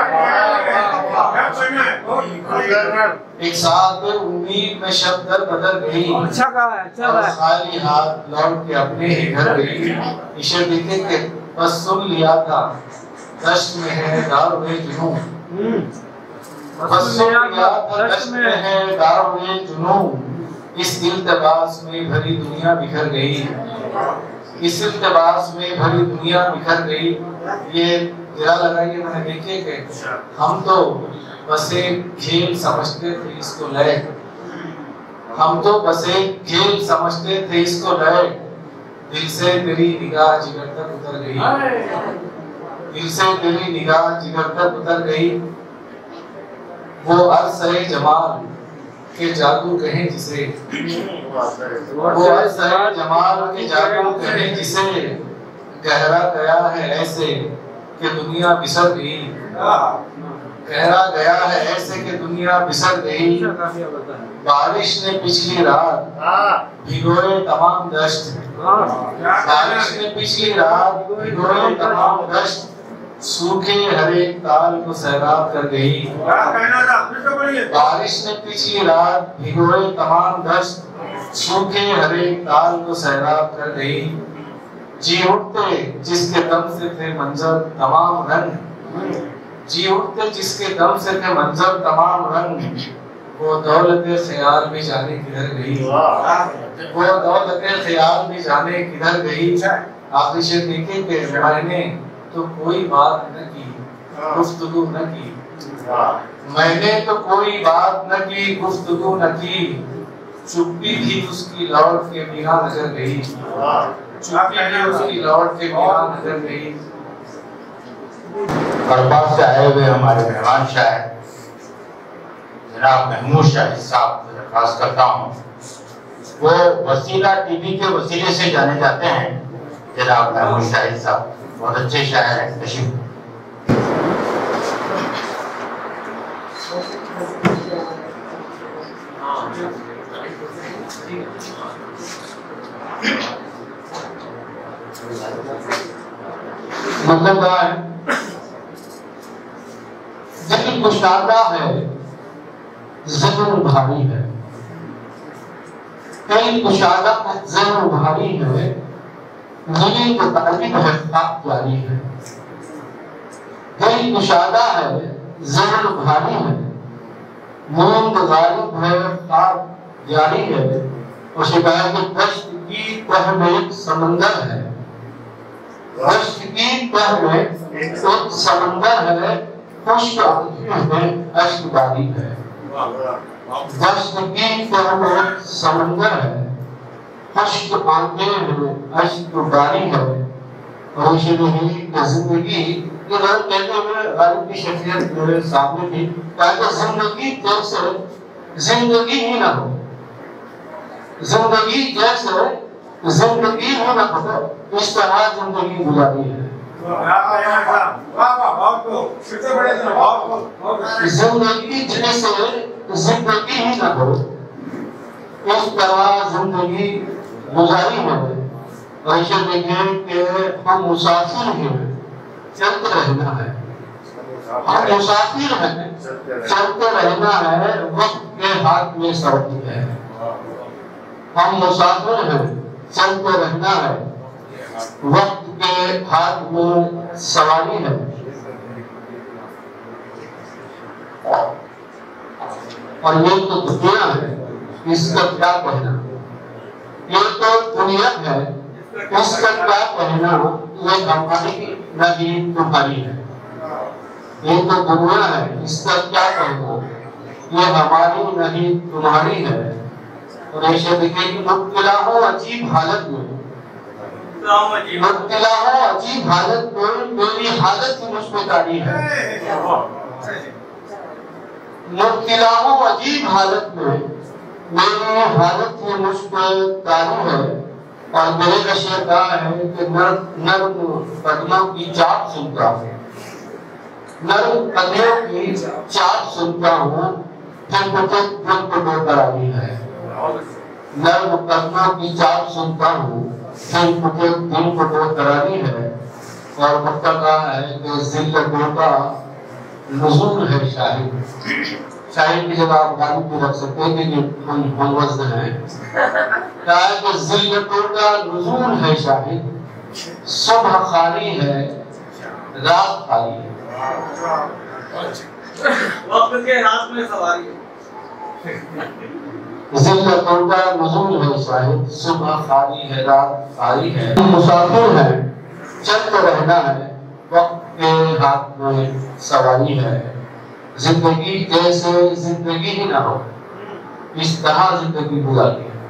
एक साथ उम्मीद में शब्द दर बदल गई। अच्छा कहा, अच्छा और कहा। खाली हाथ लौट के अपने ही घर गई। ईश्वर देखेंगे बस सुन लिया था दश्त में है दारुए जुनून, बस सुन लिया था दश्त में है दारुए जुनून। इस इल्तिबास में भरी दुनिया बिखर गई, इस इल्तिबास में भरी दुनिया बिखर गई। ये गिरा लगाइए, मैंने देखे कि हम तो बस एक खेल समझते थे इसको लय, हम तो बस एक खेल समझते थे इसको लय। दिल से तेरी निगाह जिगर तक उतर गई, दिल से तेरी निगाह जिगर तक उतर गई। वो अरसरे जमाल के जादू कहें जिसे, वो अरसरे जमाल के जादू कहें जिसे, गहरा गया है ऐसे कि दुनिया बिसर गई, गहरा गया है ऐसे कि दुनिया बिसर गई। बारिश ने पिछली रात भिगोए तमाम दश्त, बारिश ने पिछली रात भिगोए तमाम दश्त। सूखे हरे ताल को सैराब कर गई, बारिश ने पिछली रात भिगोए तमाम दश्त। सूखे हरे ताल को सैराब कर गई। जी उठते जिसके दम से थे मंजर तमाम रंग, जी उठते जिसके दम से थे मंजर तमाम रंग। वो दौलत ख्याल भी जाने किधर गई, वो दौलत ख्याल भी जाने किधर गई। आखिरी शेर देखें कि मैंने तो कोई बात न की, गुफ्तगू न की, मैंने तो कोई बात न की, गुफ्तगू न की। चुप्पी थी उसकी लौट के बिना नजर गई, चुप्पी थी उसकी लौट के बिना नजर गई। करबा से आए हुए हमारे मेहमान शायर जनाब महमूद शाहिद साहब को दरख्वास्त करता हूँ, वो वसीला टीवी के वसीले से जाने जाते हैं। जनाब महमूद शाहिद साहब बहुत अच्छे शायर हैं। तशरीफ मतलब दिल कुशादा है, ज़हन भारी है, दिल कुशादा है, ज़हन भारी है। नींद तालिब है, ख्वाब जारी है। दिल कुशादा है, ज़हन भारी है। नींद गालिब है, ख्वाब जारी है। और शिकायत दश्त की तह में एक समंदर है, दश्त की तह में एक समंदर है। खुश्क आंखें में अश्क बारी है, दश्त की तह में एक समंदर है। खुश्क आंखें में अश्क बारी है। और जिंदगी ये बात कहते हुए गालिब की शख्सियत मेरे सामने थी, ताकि जिंदगी जैसे जिंदगी ही ना हो, जिंदगी जैसे जिंदगी ही ना हो, इस तरह जिंदगी गुजारी है। जिंदगी जैसे जिंदगी ही ना हो, इस तरह जिंदगी गुजारी है। ऐसे देखें कि हम मुसाफिर हैं, चलते रहना है, हम मुसाफिर हैं, चलते रहना है। वक्त के हाथ में सवारी है, हम मुसाफिर हैं, चलते रहना है। वक्त के हाथ में सवारी है। और ये तो दुनिया है, इसका क्या कहना, ये तो दुनिया है, इसका क्या कहना। ये हमारी नहीं तुम्हारी है, ये तो दुनिया है, इसका क्या कहना। ये हमारी नहीं तुम्हारी है। और ऐसे देखें कि मुब्तला हो अजीब हालत में, मुब्तला हो अजीब हालत में, मेरी हालत ही मुझ पे तारी है। मुब्तला हो अजीब हालत में, मेरी हालत ही मुझ पे तारी है। और मेरे का शेर कहा है कि नर्म नर्म कदमों की चाप सुनता हूँ, नर्म कदमों की चाप सुनता हूँ, फिर मुझे दिल को बेकरारी है। नर्म कदमों की चाप सुनता हूँ, फिर मुझे दिल को बेकरारी है। और मुक्ता कहा है कि जिल्लतों का नुज़ूल है शाहिद। शाहिद की जगह आप गाली भी रख सकते हैं क्योंकि हम हम वज़न हैं। कहा है कि जिल्लतों का नुज़ूल है शाहिद, सुबह खाली है रात खाली है। वक्त के रात में सवारी जिल्लतों का नुज़ूल है शाहिद, सुबह खाली है रात खाली है। मुसाफिर है चलते रहना है, वक्त के हाथ में सवारी है। जिंदगी जैसे जिंदगी ही ना हो, इस तरह जिंदगी गुजारी है।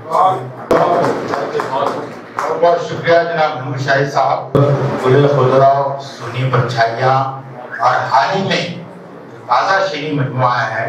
बहुत बहुत शुक्रिया जनाब महमूद शाहिद साहब। गुल खुदराव, सुनी परछाइयाँ और हाल ही में ताज़ा शेरी मजमुआ है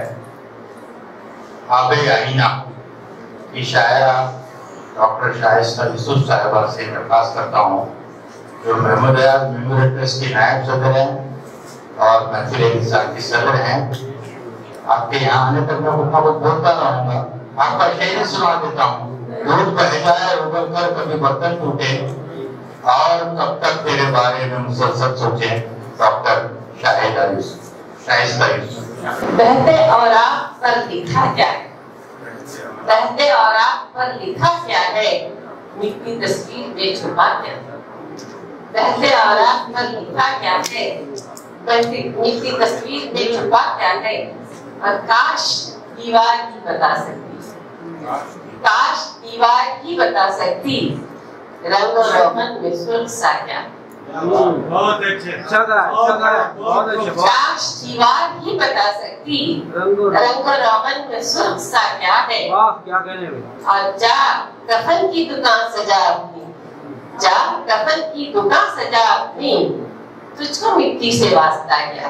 आबे आईना की शायरा डॉक्टर शाइस्ता यूसुफ साहिबा से दरख्वास्त करता हूँ, जो महमूद अयाज मेमोरियल ट्रस्ट के नायब सदर हैं और महफिल इंसान के सदर हैं। आपके यहाँ आने तक मैं उतना बहुत बोलता रहूँगा, आपका शेर सुना देता हूँ। दूध बह जाए उबल कर कभी बर्तन टूटे, और कब तक तेरे बारे में मुसलसल सोचे। डॉक्टर शाहिदा यूसुफ शाइस्ता यूसुफ। बहते और आप पर लिखा क्या है, बहते और आप पर लिखा क्या है, मिट्टी तस्वीर में छुपा क्या है। बहते और आप पर लिखा क्या है, मिट्टी तस्वीर में छुपा क्या है। और काश दीवार ही बता सकती, काश दीवार ही बता सकती, रंग रोगन में सुर्ख सा क्या। बहुत अच्छे, अच्छा था, अच्छा था, बहुत अच्छे। काश दीवार ही बता सकती, रंग रोगन में सुर्ख सा क्या है। वाह, क्या कहने में। और जा कफन की दुकान सजा अपनी, जा कफन की दुकान सजा अपनी, तुझको मिट्टी से वास्ता क्या।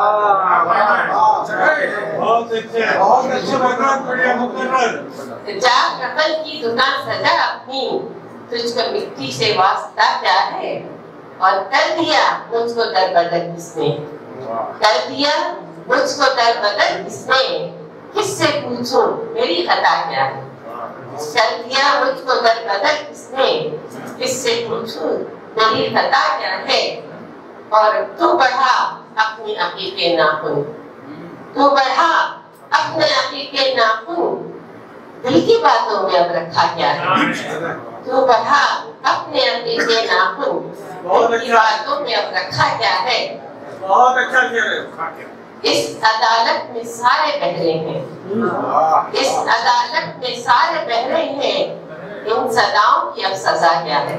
बहुत अच्छे, बहुत अच्छे, बढ़िया मुकर्रर। जा कफन की दुकान सजा अपनी, तुझको मिट्टी से वास्ता क्या है। और कर दिया मुझको दर बदर किसने, कर दिया मुझको दर बदर किसने, किससे पूछूं मेरी खता क्या है। कर दिया मुझको दर बदर किसने, किससे पूछूं मेरी खता क्या है। और तू बढ़ा अपनी अकीके नाखून, तू बढ़ा अपने अकीके नाखून, दिल की बातों में अब रखा क्या है। तू बढ़ा अपने अकीके नाखून, दिल की बातों में अब रखा क्या है। बहुत अच्छा शेर। इस अदालत में सारे बहरे हैं, इस अदालत में सारे बहरे हैं, इन सदाओं की अब सजा क्या है।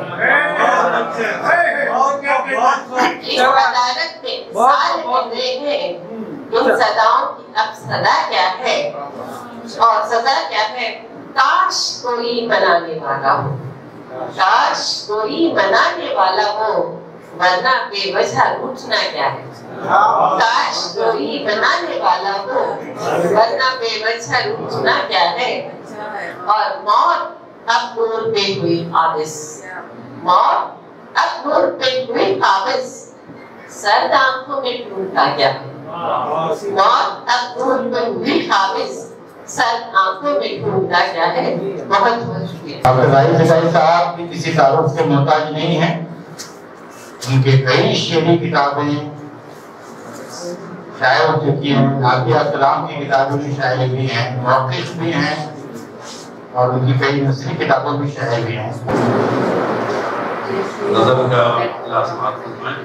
इस अदालत में सारे बहरे हैं, इन सदाओं की अब सजा क्या है। और सजा क्या है। काश कोई मनाने वाला हो, काश कोई मनाने वाला हो, वरना बेवजह रूठना क्या है। काश कोई बनाने वाला हो, वरना बेवजह रूठना क्या है। और मौत अब नूर पे हुई काबिज, मौत अब नूर पे हुई काबिज, सर्द आंखों में ढूंढता क्या है। मौत अब नूर पे हुई काबिज, सर्द आंखों में ढूंढता क्या है। बहुत बहुत शुक्रिया। अब साहब भी किसी तारुफ के मोहताज नहीं है। उनके कई शेरी किताबें शायर हो चुकी हैं, नाबिया कलाम की किताबें भी शायर भी हैं, मौक़िफ़ भी हैं, और उनकी कई नस्ली किताबों भी शायर भी हैं। नज़र का लाज़िमात में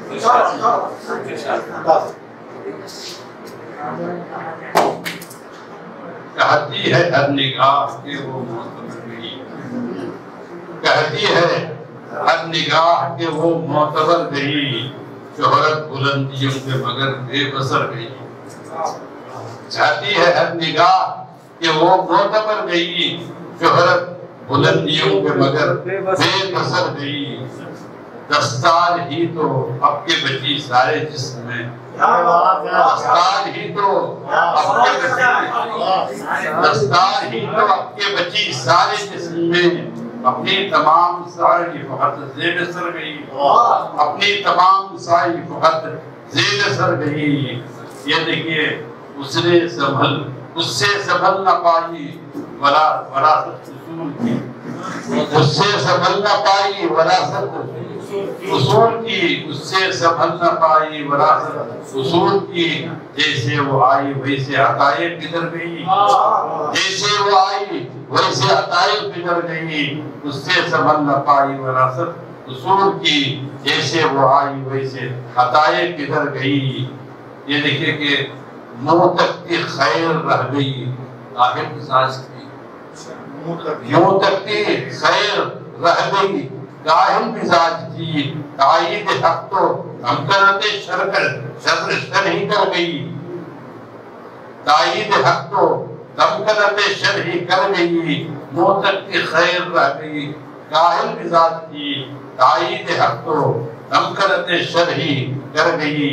कहती है हर निगाह के वो मोतबर गई, कहती है हर निगाह के वो मोतबर गई, शोहरत बुलंदियों पे मगर बेबसर गई। चाहती है हर निगाह कि वो मोतबर गई, शोहरत बुलंदियों पे मगर बेबसर गई। दस्तार ही तो आपके बची सारे जिस्म में, दस्तार ही तो आपके बची, दस्तार ही तो आपके बची सारे जिस्म में, अपनी तमाम सारी फकत ज़ेब सर गई, अपनी तमाम सारी फकत ज़ेब सर गई। ये देखिए उसने संभल उससे संभल न पाई वरा वरासत उसूल की, उससे संभल न पाई वरासत उसूल की, उससे संभल न पाई वरासत उसूल की। जैसे वो आई वैसे अताए किधर गई, जैसे वो आई वैसे अताए किधर गई। उससे संभल न पाई वरासत उसूल की, जैसे वो आई वैसे अताए किधर गई। ये देखिए कि मुंह तक की खैर रह गई, आखिर मिजाज की मुंह तक की खैर रह गई, काहिल मिजाज की। ताईद हक तो हम करते शर कर शर शर ही कर गई, ताईद हक तो हम करते शर ही कर गई। मुंह तक की खैर रह गई, काहिल मिजाज की। ताईद हक तो हम करते शर ही कर गई।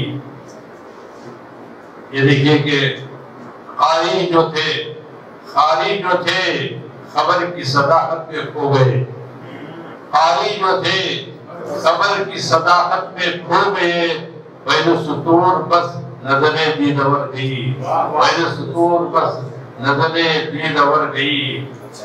ये देखिए कि कारी जो थे, कारी जो थे खबर की सदाकत में खो गए, कारी जो थे खबर की सदाकत में खो गए। पहले सुतूर बस नजरे दीदवर गई, पहले सुतूर बस नजरे दीदवर गई।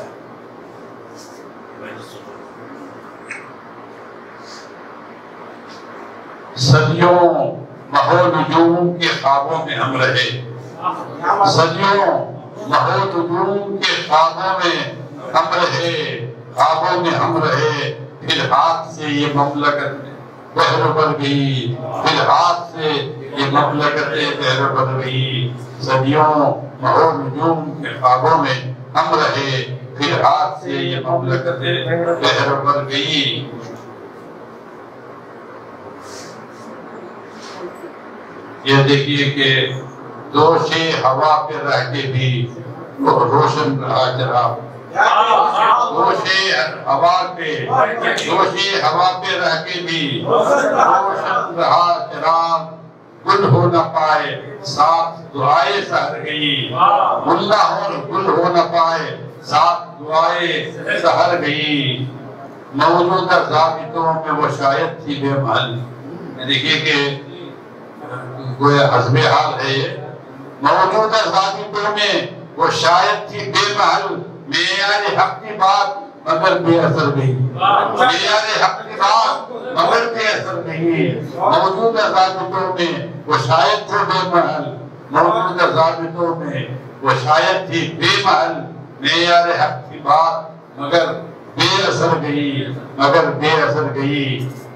सदियों महो नजूम के ख्वाबों में हम रहे, सदियों महो नजूम के ख्वाबों में हम रहे, ख्वाबों में हम रहे। फिर हाथ से ये ममलकत बहर बन गई, फिर हाथ से ये ममलकतें बहर बन गई। सदियों महो नजूम के ख्वाबों में हम रहे, फिर हाथ से ये ममलकतें बहर बन गई। ये देखिए कि दोषे हवा पे रह के भी वो रोशन रहा जनाब, दोषे हवा पे दोषे हवा पे रह के भी रोशन रहा जनाब। गुल हो न पाए साथ दुआएं सहर गई, मुल्ला और गुल हो न पाए साथ दुआएं सहर गई। मौजूदा ज़ाबितों में वो शायद थी बेमहल। देखिए कि गोया हज़्मे हाल है ये। मौजूदा ज़ाबितों में वो शायद थी बेमहल, मेयारे हक की बात मगर बेअसर गई, मेयारे हक की बात मगर बेअसर गई। मौजूदा ज़ाबितों में वो शायद थी बेमहल, मौजूदा ज़ाबितों में वो शायद थी बेमहल। मेयारे हक की बात मगर बेअसर गई, मगर बेअसर गई।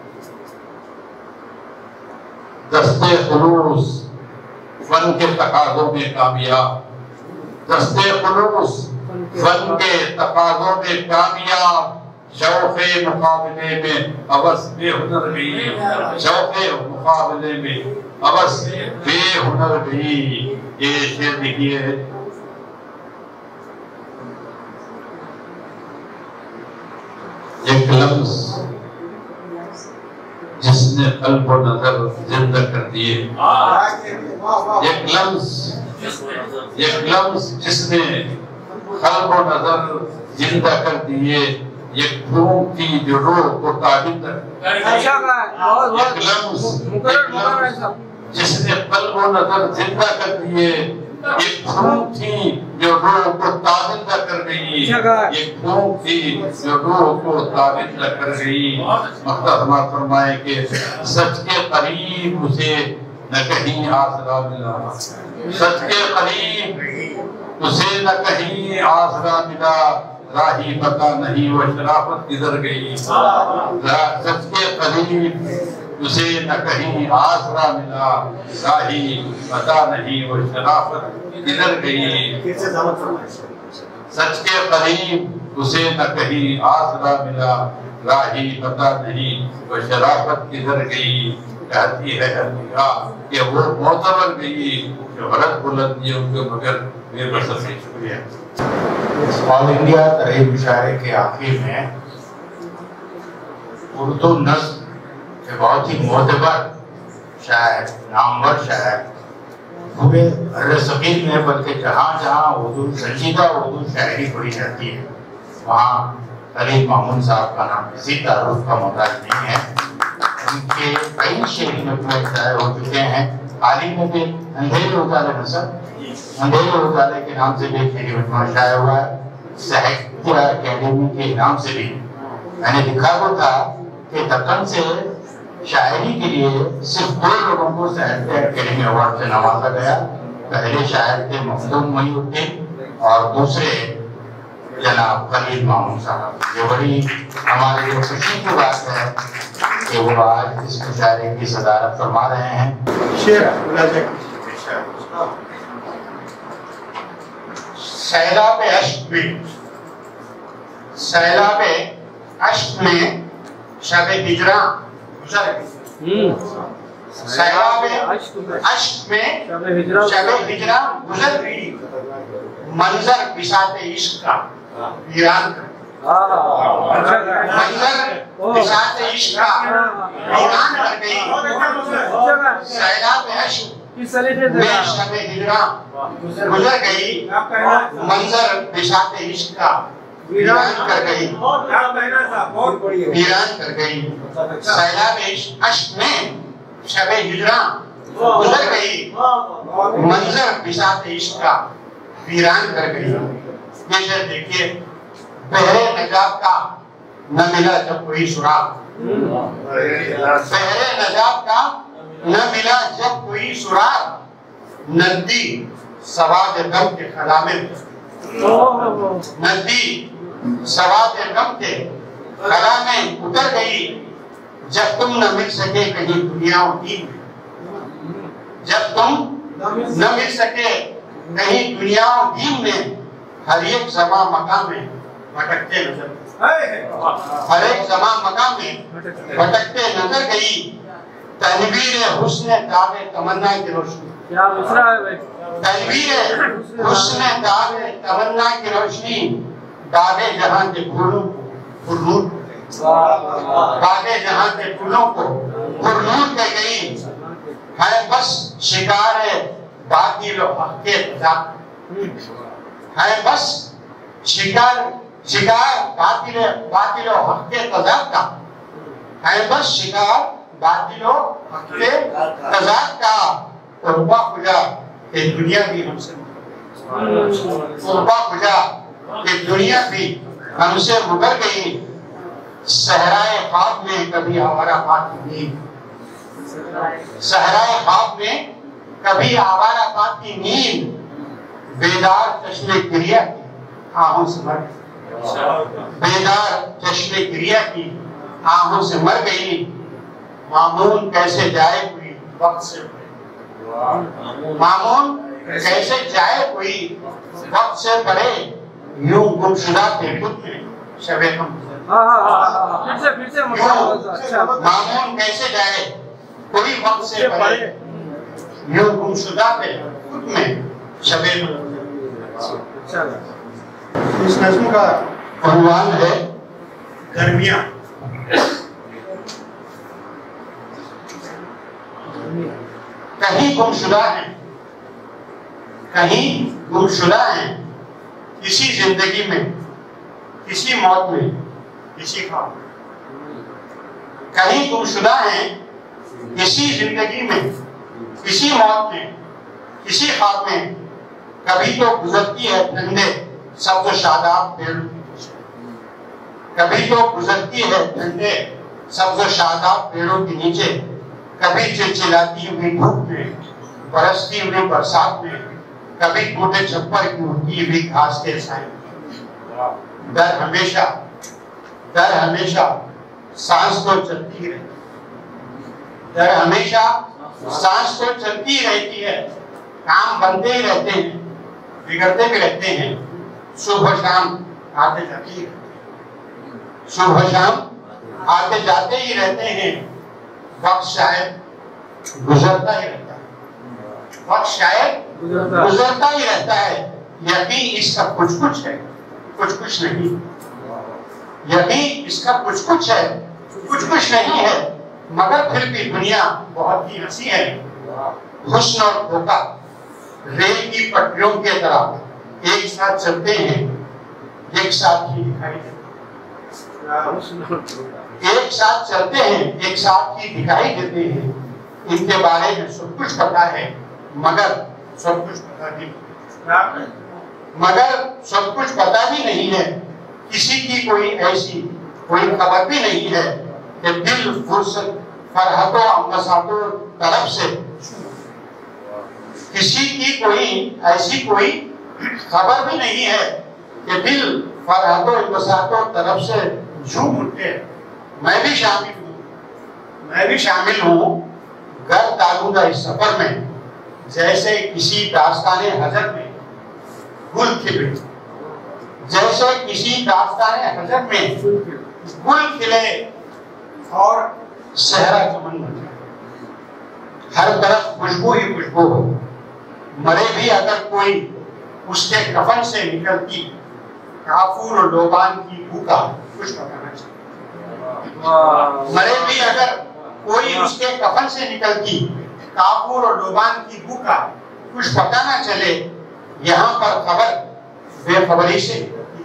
दस्ते खुलूस फन के तकाज़ों में कामयाब, दस्ते खुलूस फन के तकाज़ों में कामयाब। शौक़े मुकाबले में अवस बेहुनर गई, शौक़े मुकाबले में अवस बेहुनर गई। ये शेर देखिए, एक लम्स जिसने कल्ब और नजर जिंदा कर दिए, एक लम्स एक लम्स जिसने कल्ब और नजर जिंदा कर दिए। एक फूंक थी जो रूह को ताबिंदा, एक लम्स एक लम्स जिसने कल्ब और नजर जिंदा कर दिए। एक फूंक थी जो रूह को ताबिंदा कर गई, एक फूंक थी जो रूह को ताबिंदा कर गई। मख्तसमात फरमाए कि सच के करीब उसे न कहीं आसरा मिला, सच के करीब उसे न कहीं आसरा मिला। राही पता नहीं वो शराफत किधर गई, सच के करीब उसे न कहीं आसरा मिला। राही पता नहीं वो शराफत किधर गई, सच के करीब उसे न कहीं आसरा मिला। राही पता नहीं वो शराफत किधर गई। कहती है कि वो मोतबर गई शोहरत बुलंदियों के मगर बेबस से। शुक्रिया। ऑल इंडिया तरह मुशायरे के आखिर में उर्दू नस्ल के बहुत ही मोतबर शायर, नामवर शायर पूरे अर्रे-सगीर में, बल्कि जहाँ जहाँ उर्दू संजीदा उर्दू शायरी पढ़ी जाती है वहाँ खलील मामून साहब का नाम किसी तारुफ का मोहताज नहीं है। उनके कई शेरी में शायर हो चुके हैं। हाल ही में भी अंधेरे उजाले नसर, अंधेरे उजाले के नाम से भी एक शेरी में शायर हुआ है। सहक साहित्य अकेडमी के नाम से भी मैंने लिखा वो था कि दक्कन से शायरी के लिए सिर्फ दो लोगों को साहित्य अकेडमी अवार्ड से नवाजा गया। पहले शायर थे मखदूम मोइनुद्दीन और दूसरे जनाब खलील मामून साहब। ये बड़ी हमारे लिए खुशी की बात है कि वो आज इस मुशायरे की सदारत फरमा रहे हैं। सैलाब अश्क में सैलाब अश्क में शब हिजरा गुजर गई। सैलाब अश्क में शब हिजरा गुजर गई। मंजर बिसाते इश्क का वीरान कर मंजर बिसाते इश्क का वीरान कर गई। सैलाब अश्क में शब हिजरा गुजर गई। मंजर बिसाते इश्क का वीरान कर गई वीरान कर गई। सैलाब अश्क में शब हिजरा गुजर गई। मंजर बिसाते इश्क का वीरान कर गई। ये शेर देखिए, बहरे नजात का न मिला जब कोई सुराग। बहरे नजात का न मिला जब कोई सुराग। नदी सवाद गम के खला में नदी सवाद गम के खला में उतर गई। जब तुम न मिल सके कहीं दुनिया में, जब तुम न मिल सके कहीं दुनिया दीन में, हर एक जमा मकाम में भटकते नजर हर एक जमा मकाम में भटकते नजर गई। तनवीर हुस्न दावे तमन्ना की रोशनी तनवीर हुस्न दावे तमन्ना की रोशनी दागे जहां के फूलों को पुरनूर दागे जहां के फूलों को पुरनूर कर गई। है बस शिकार बातिल हक के तजाद है बस शिकार शिकार बातिल बातिल हक के तजाद का है बस शिकार बातिल हक के तजाद का। तौबा खुदा कि दुनिया भी हमसे तौबा खुदा कि दुनिया भी हमसे मुकर गई। सहराए ख्वाब में कभी हमारा बात नहीं सहराए ख्वाब में कभी आवारा बात की नींद बेदार चश्मे क्रिया की आहों से मर बेदार चश्मे क्रिया की आहों से मर गई। मामून कैसे जाए कोई वक्त से मामून कैसे जाए कोई वक्त से पड़े। यूं गुमशुदा थे खुद में शबे हम फिर से फिर से मामून कैसे जाए कोई वक्त से पड़े। यूं गुमशुदा थे खुद में शबे। इस नज़्म का उन्वान है गर्मियां। कहीं गुमशुदा हैं कहीं गुमशुदा हैं किसी जिंदगी में किसी मौत में किसी ख्वाब में। कहीं गुमशुदा हैं किसी जिंदगी में किसी मौत में किसी ख्वाब में। कभी तो गुजरती है ठंडे सब्ज़ शादाब पेड़ों की कभी तो गुजरती है ठंडे सब्ज़ शादाब पेड़ों के नीचे। कभी चिलचिलाती हुई धूप में बरसती हुई बरसात में। कभी टूटे छप्पर की उड़ती हुई घास के साए। दर हमेशा दर हमेशा सांस तो चलती रहती दर हमेशा सांस तो चलती रहती है। काम बनते ही रहते हैं बिगड़ते भी रहते हैं। सुबह शाम आते जाते ही सुबह शाम आते जाते ही रहते हैं। वक्त शायद गुजरता ही रहता है वक्त शायद गुजरता ही रहता है। यकीन इसका कुछ कुछ है कुछ कुछ नहीं। यकीन इसका कुछ कुछ है कुछ कुछ नहीं है। मगर फिर भी दुनिया बहुत ही हंसी है। हुस्न और धोखा रेल की पटरियों के तरह एक साथ चलते हैं एक साथ ही दिखाई देते एक साथ चलते हैं एक साथ ही दिखाई देते हैं। इनके बारे में सब कुछ पता है मगर सब कुछ पता नहीं मगर सब कुछ पता ही नहीं है। किसी की कोई ऐसी कोई खबर भी नहीं है कि दिल फुर्सत फरहतो अम्बसातो तरफ से, किसी की कोई ऐसी कोई खबर भी नहीं है कि दिल फरहतो अम्बसातो तरफ से झूम उठे। मैं भी शामिल हूँ, मैं भी शामिल हूँ घर दारूदा इस सफर में, जैसे किसी दास्ताने हजर में गुल खिले, जैसे किसी दास्ताने हजर में गुल खिले और सहरा चमन बने, हर तरफ खुशबू ही खुशबू हो। मरे भी अगर कोई उसके कफन से निकलती काफूर और लोबान की बू का कुछ बताना चाहिए। मरे भी अगर कोई उसके कफन से निकलती काफूर और लोबान की बू का कुछ पता ना चले, यहाँ पर खबर बेखबरी से,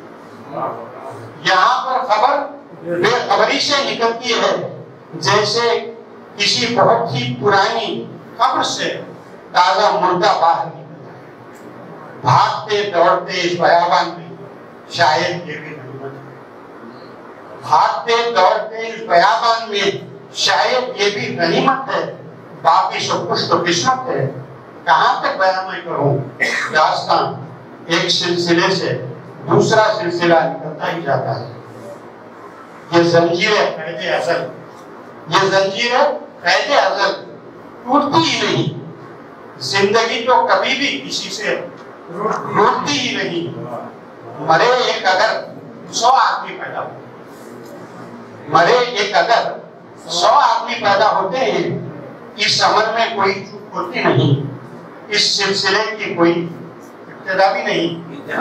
यहाँ पर खबर बेखबरी से निकलती है, जैसे किसी बहुत ही पुरानी कब्र से ताजा मुर्दा बाहर निकलता है। भागते दौड़ते इस बयाबान में शायद ये भी गनीमत है, भागते दौड़ते इस बयाबान में शायद ये भी गनीमत है, बाकी सब कुछ तो किस्मत है। कहाँ तक बयान मैं करूं दास्तान, एक सिलसिले से दूसरा सिलसिला निकलता ही जाता है। ये जंजीरें कैदे असल, ये जंजीरें कैदे असल टूटती ही नहीं। जिंदगी तो कभी भी किसी से रूठती ही नहीं। मरे एक अगर सौ आदमी पैदा हो, मरे एक अगर सौ आदमी पैदा होते हैं, इस अमल में कोई चूक होती नहीं, इस सिलसिले की कोई इब्तिदा भी नहीं।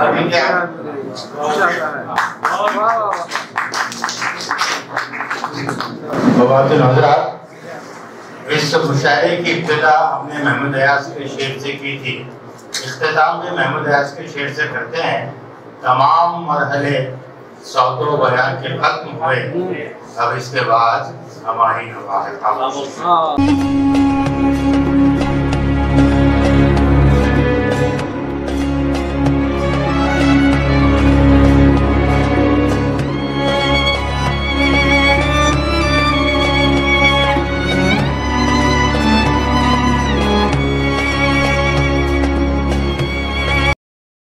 ख़वातीन हज़रात, इस मुशायरे की इब्तिदा हमने महमूद अयाज के शेर से की थी। इख्तिताम भी महमूद अयाज के शेर से करते हैं। तमाम मरहले सौतो बयान के खत्म हुए, अब इसके बाद हमारी नवाज़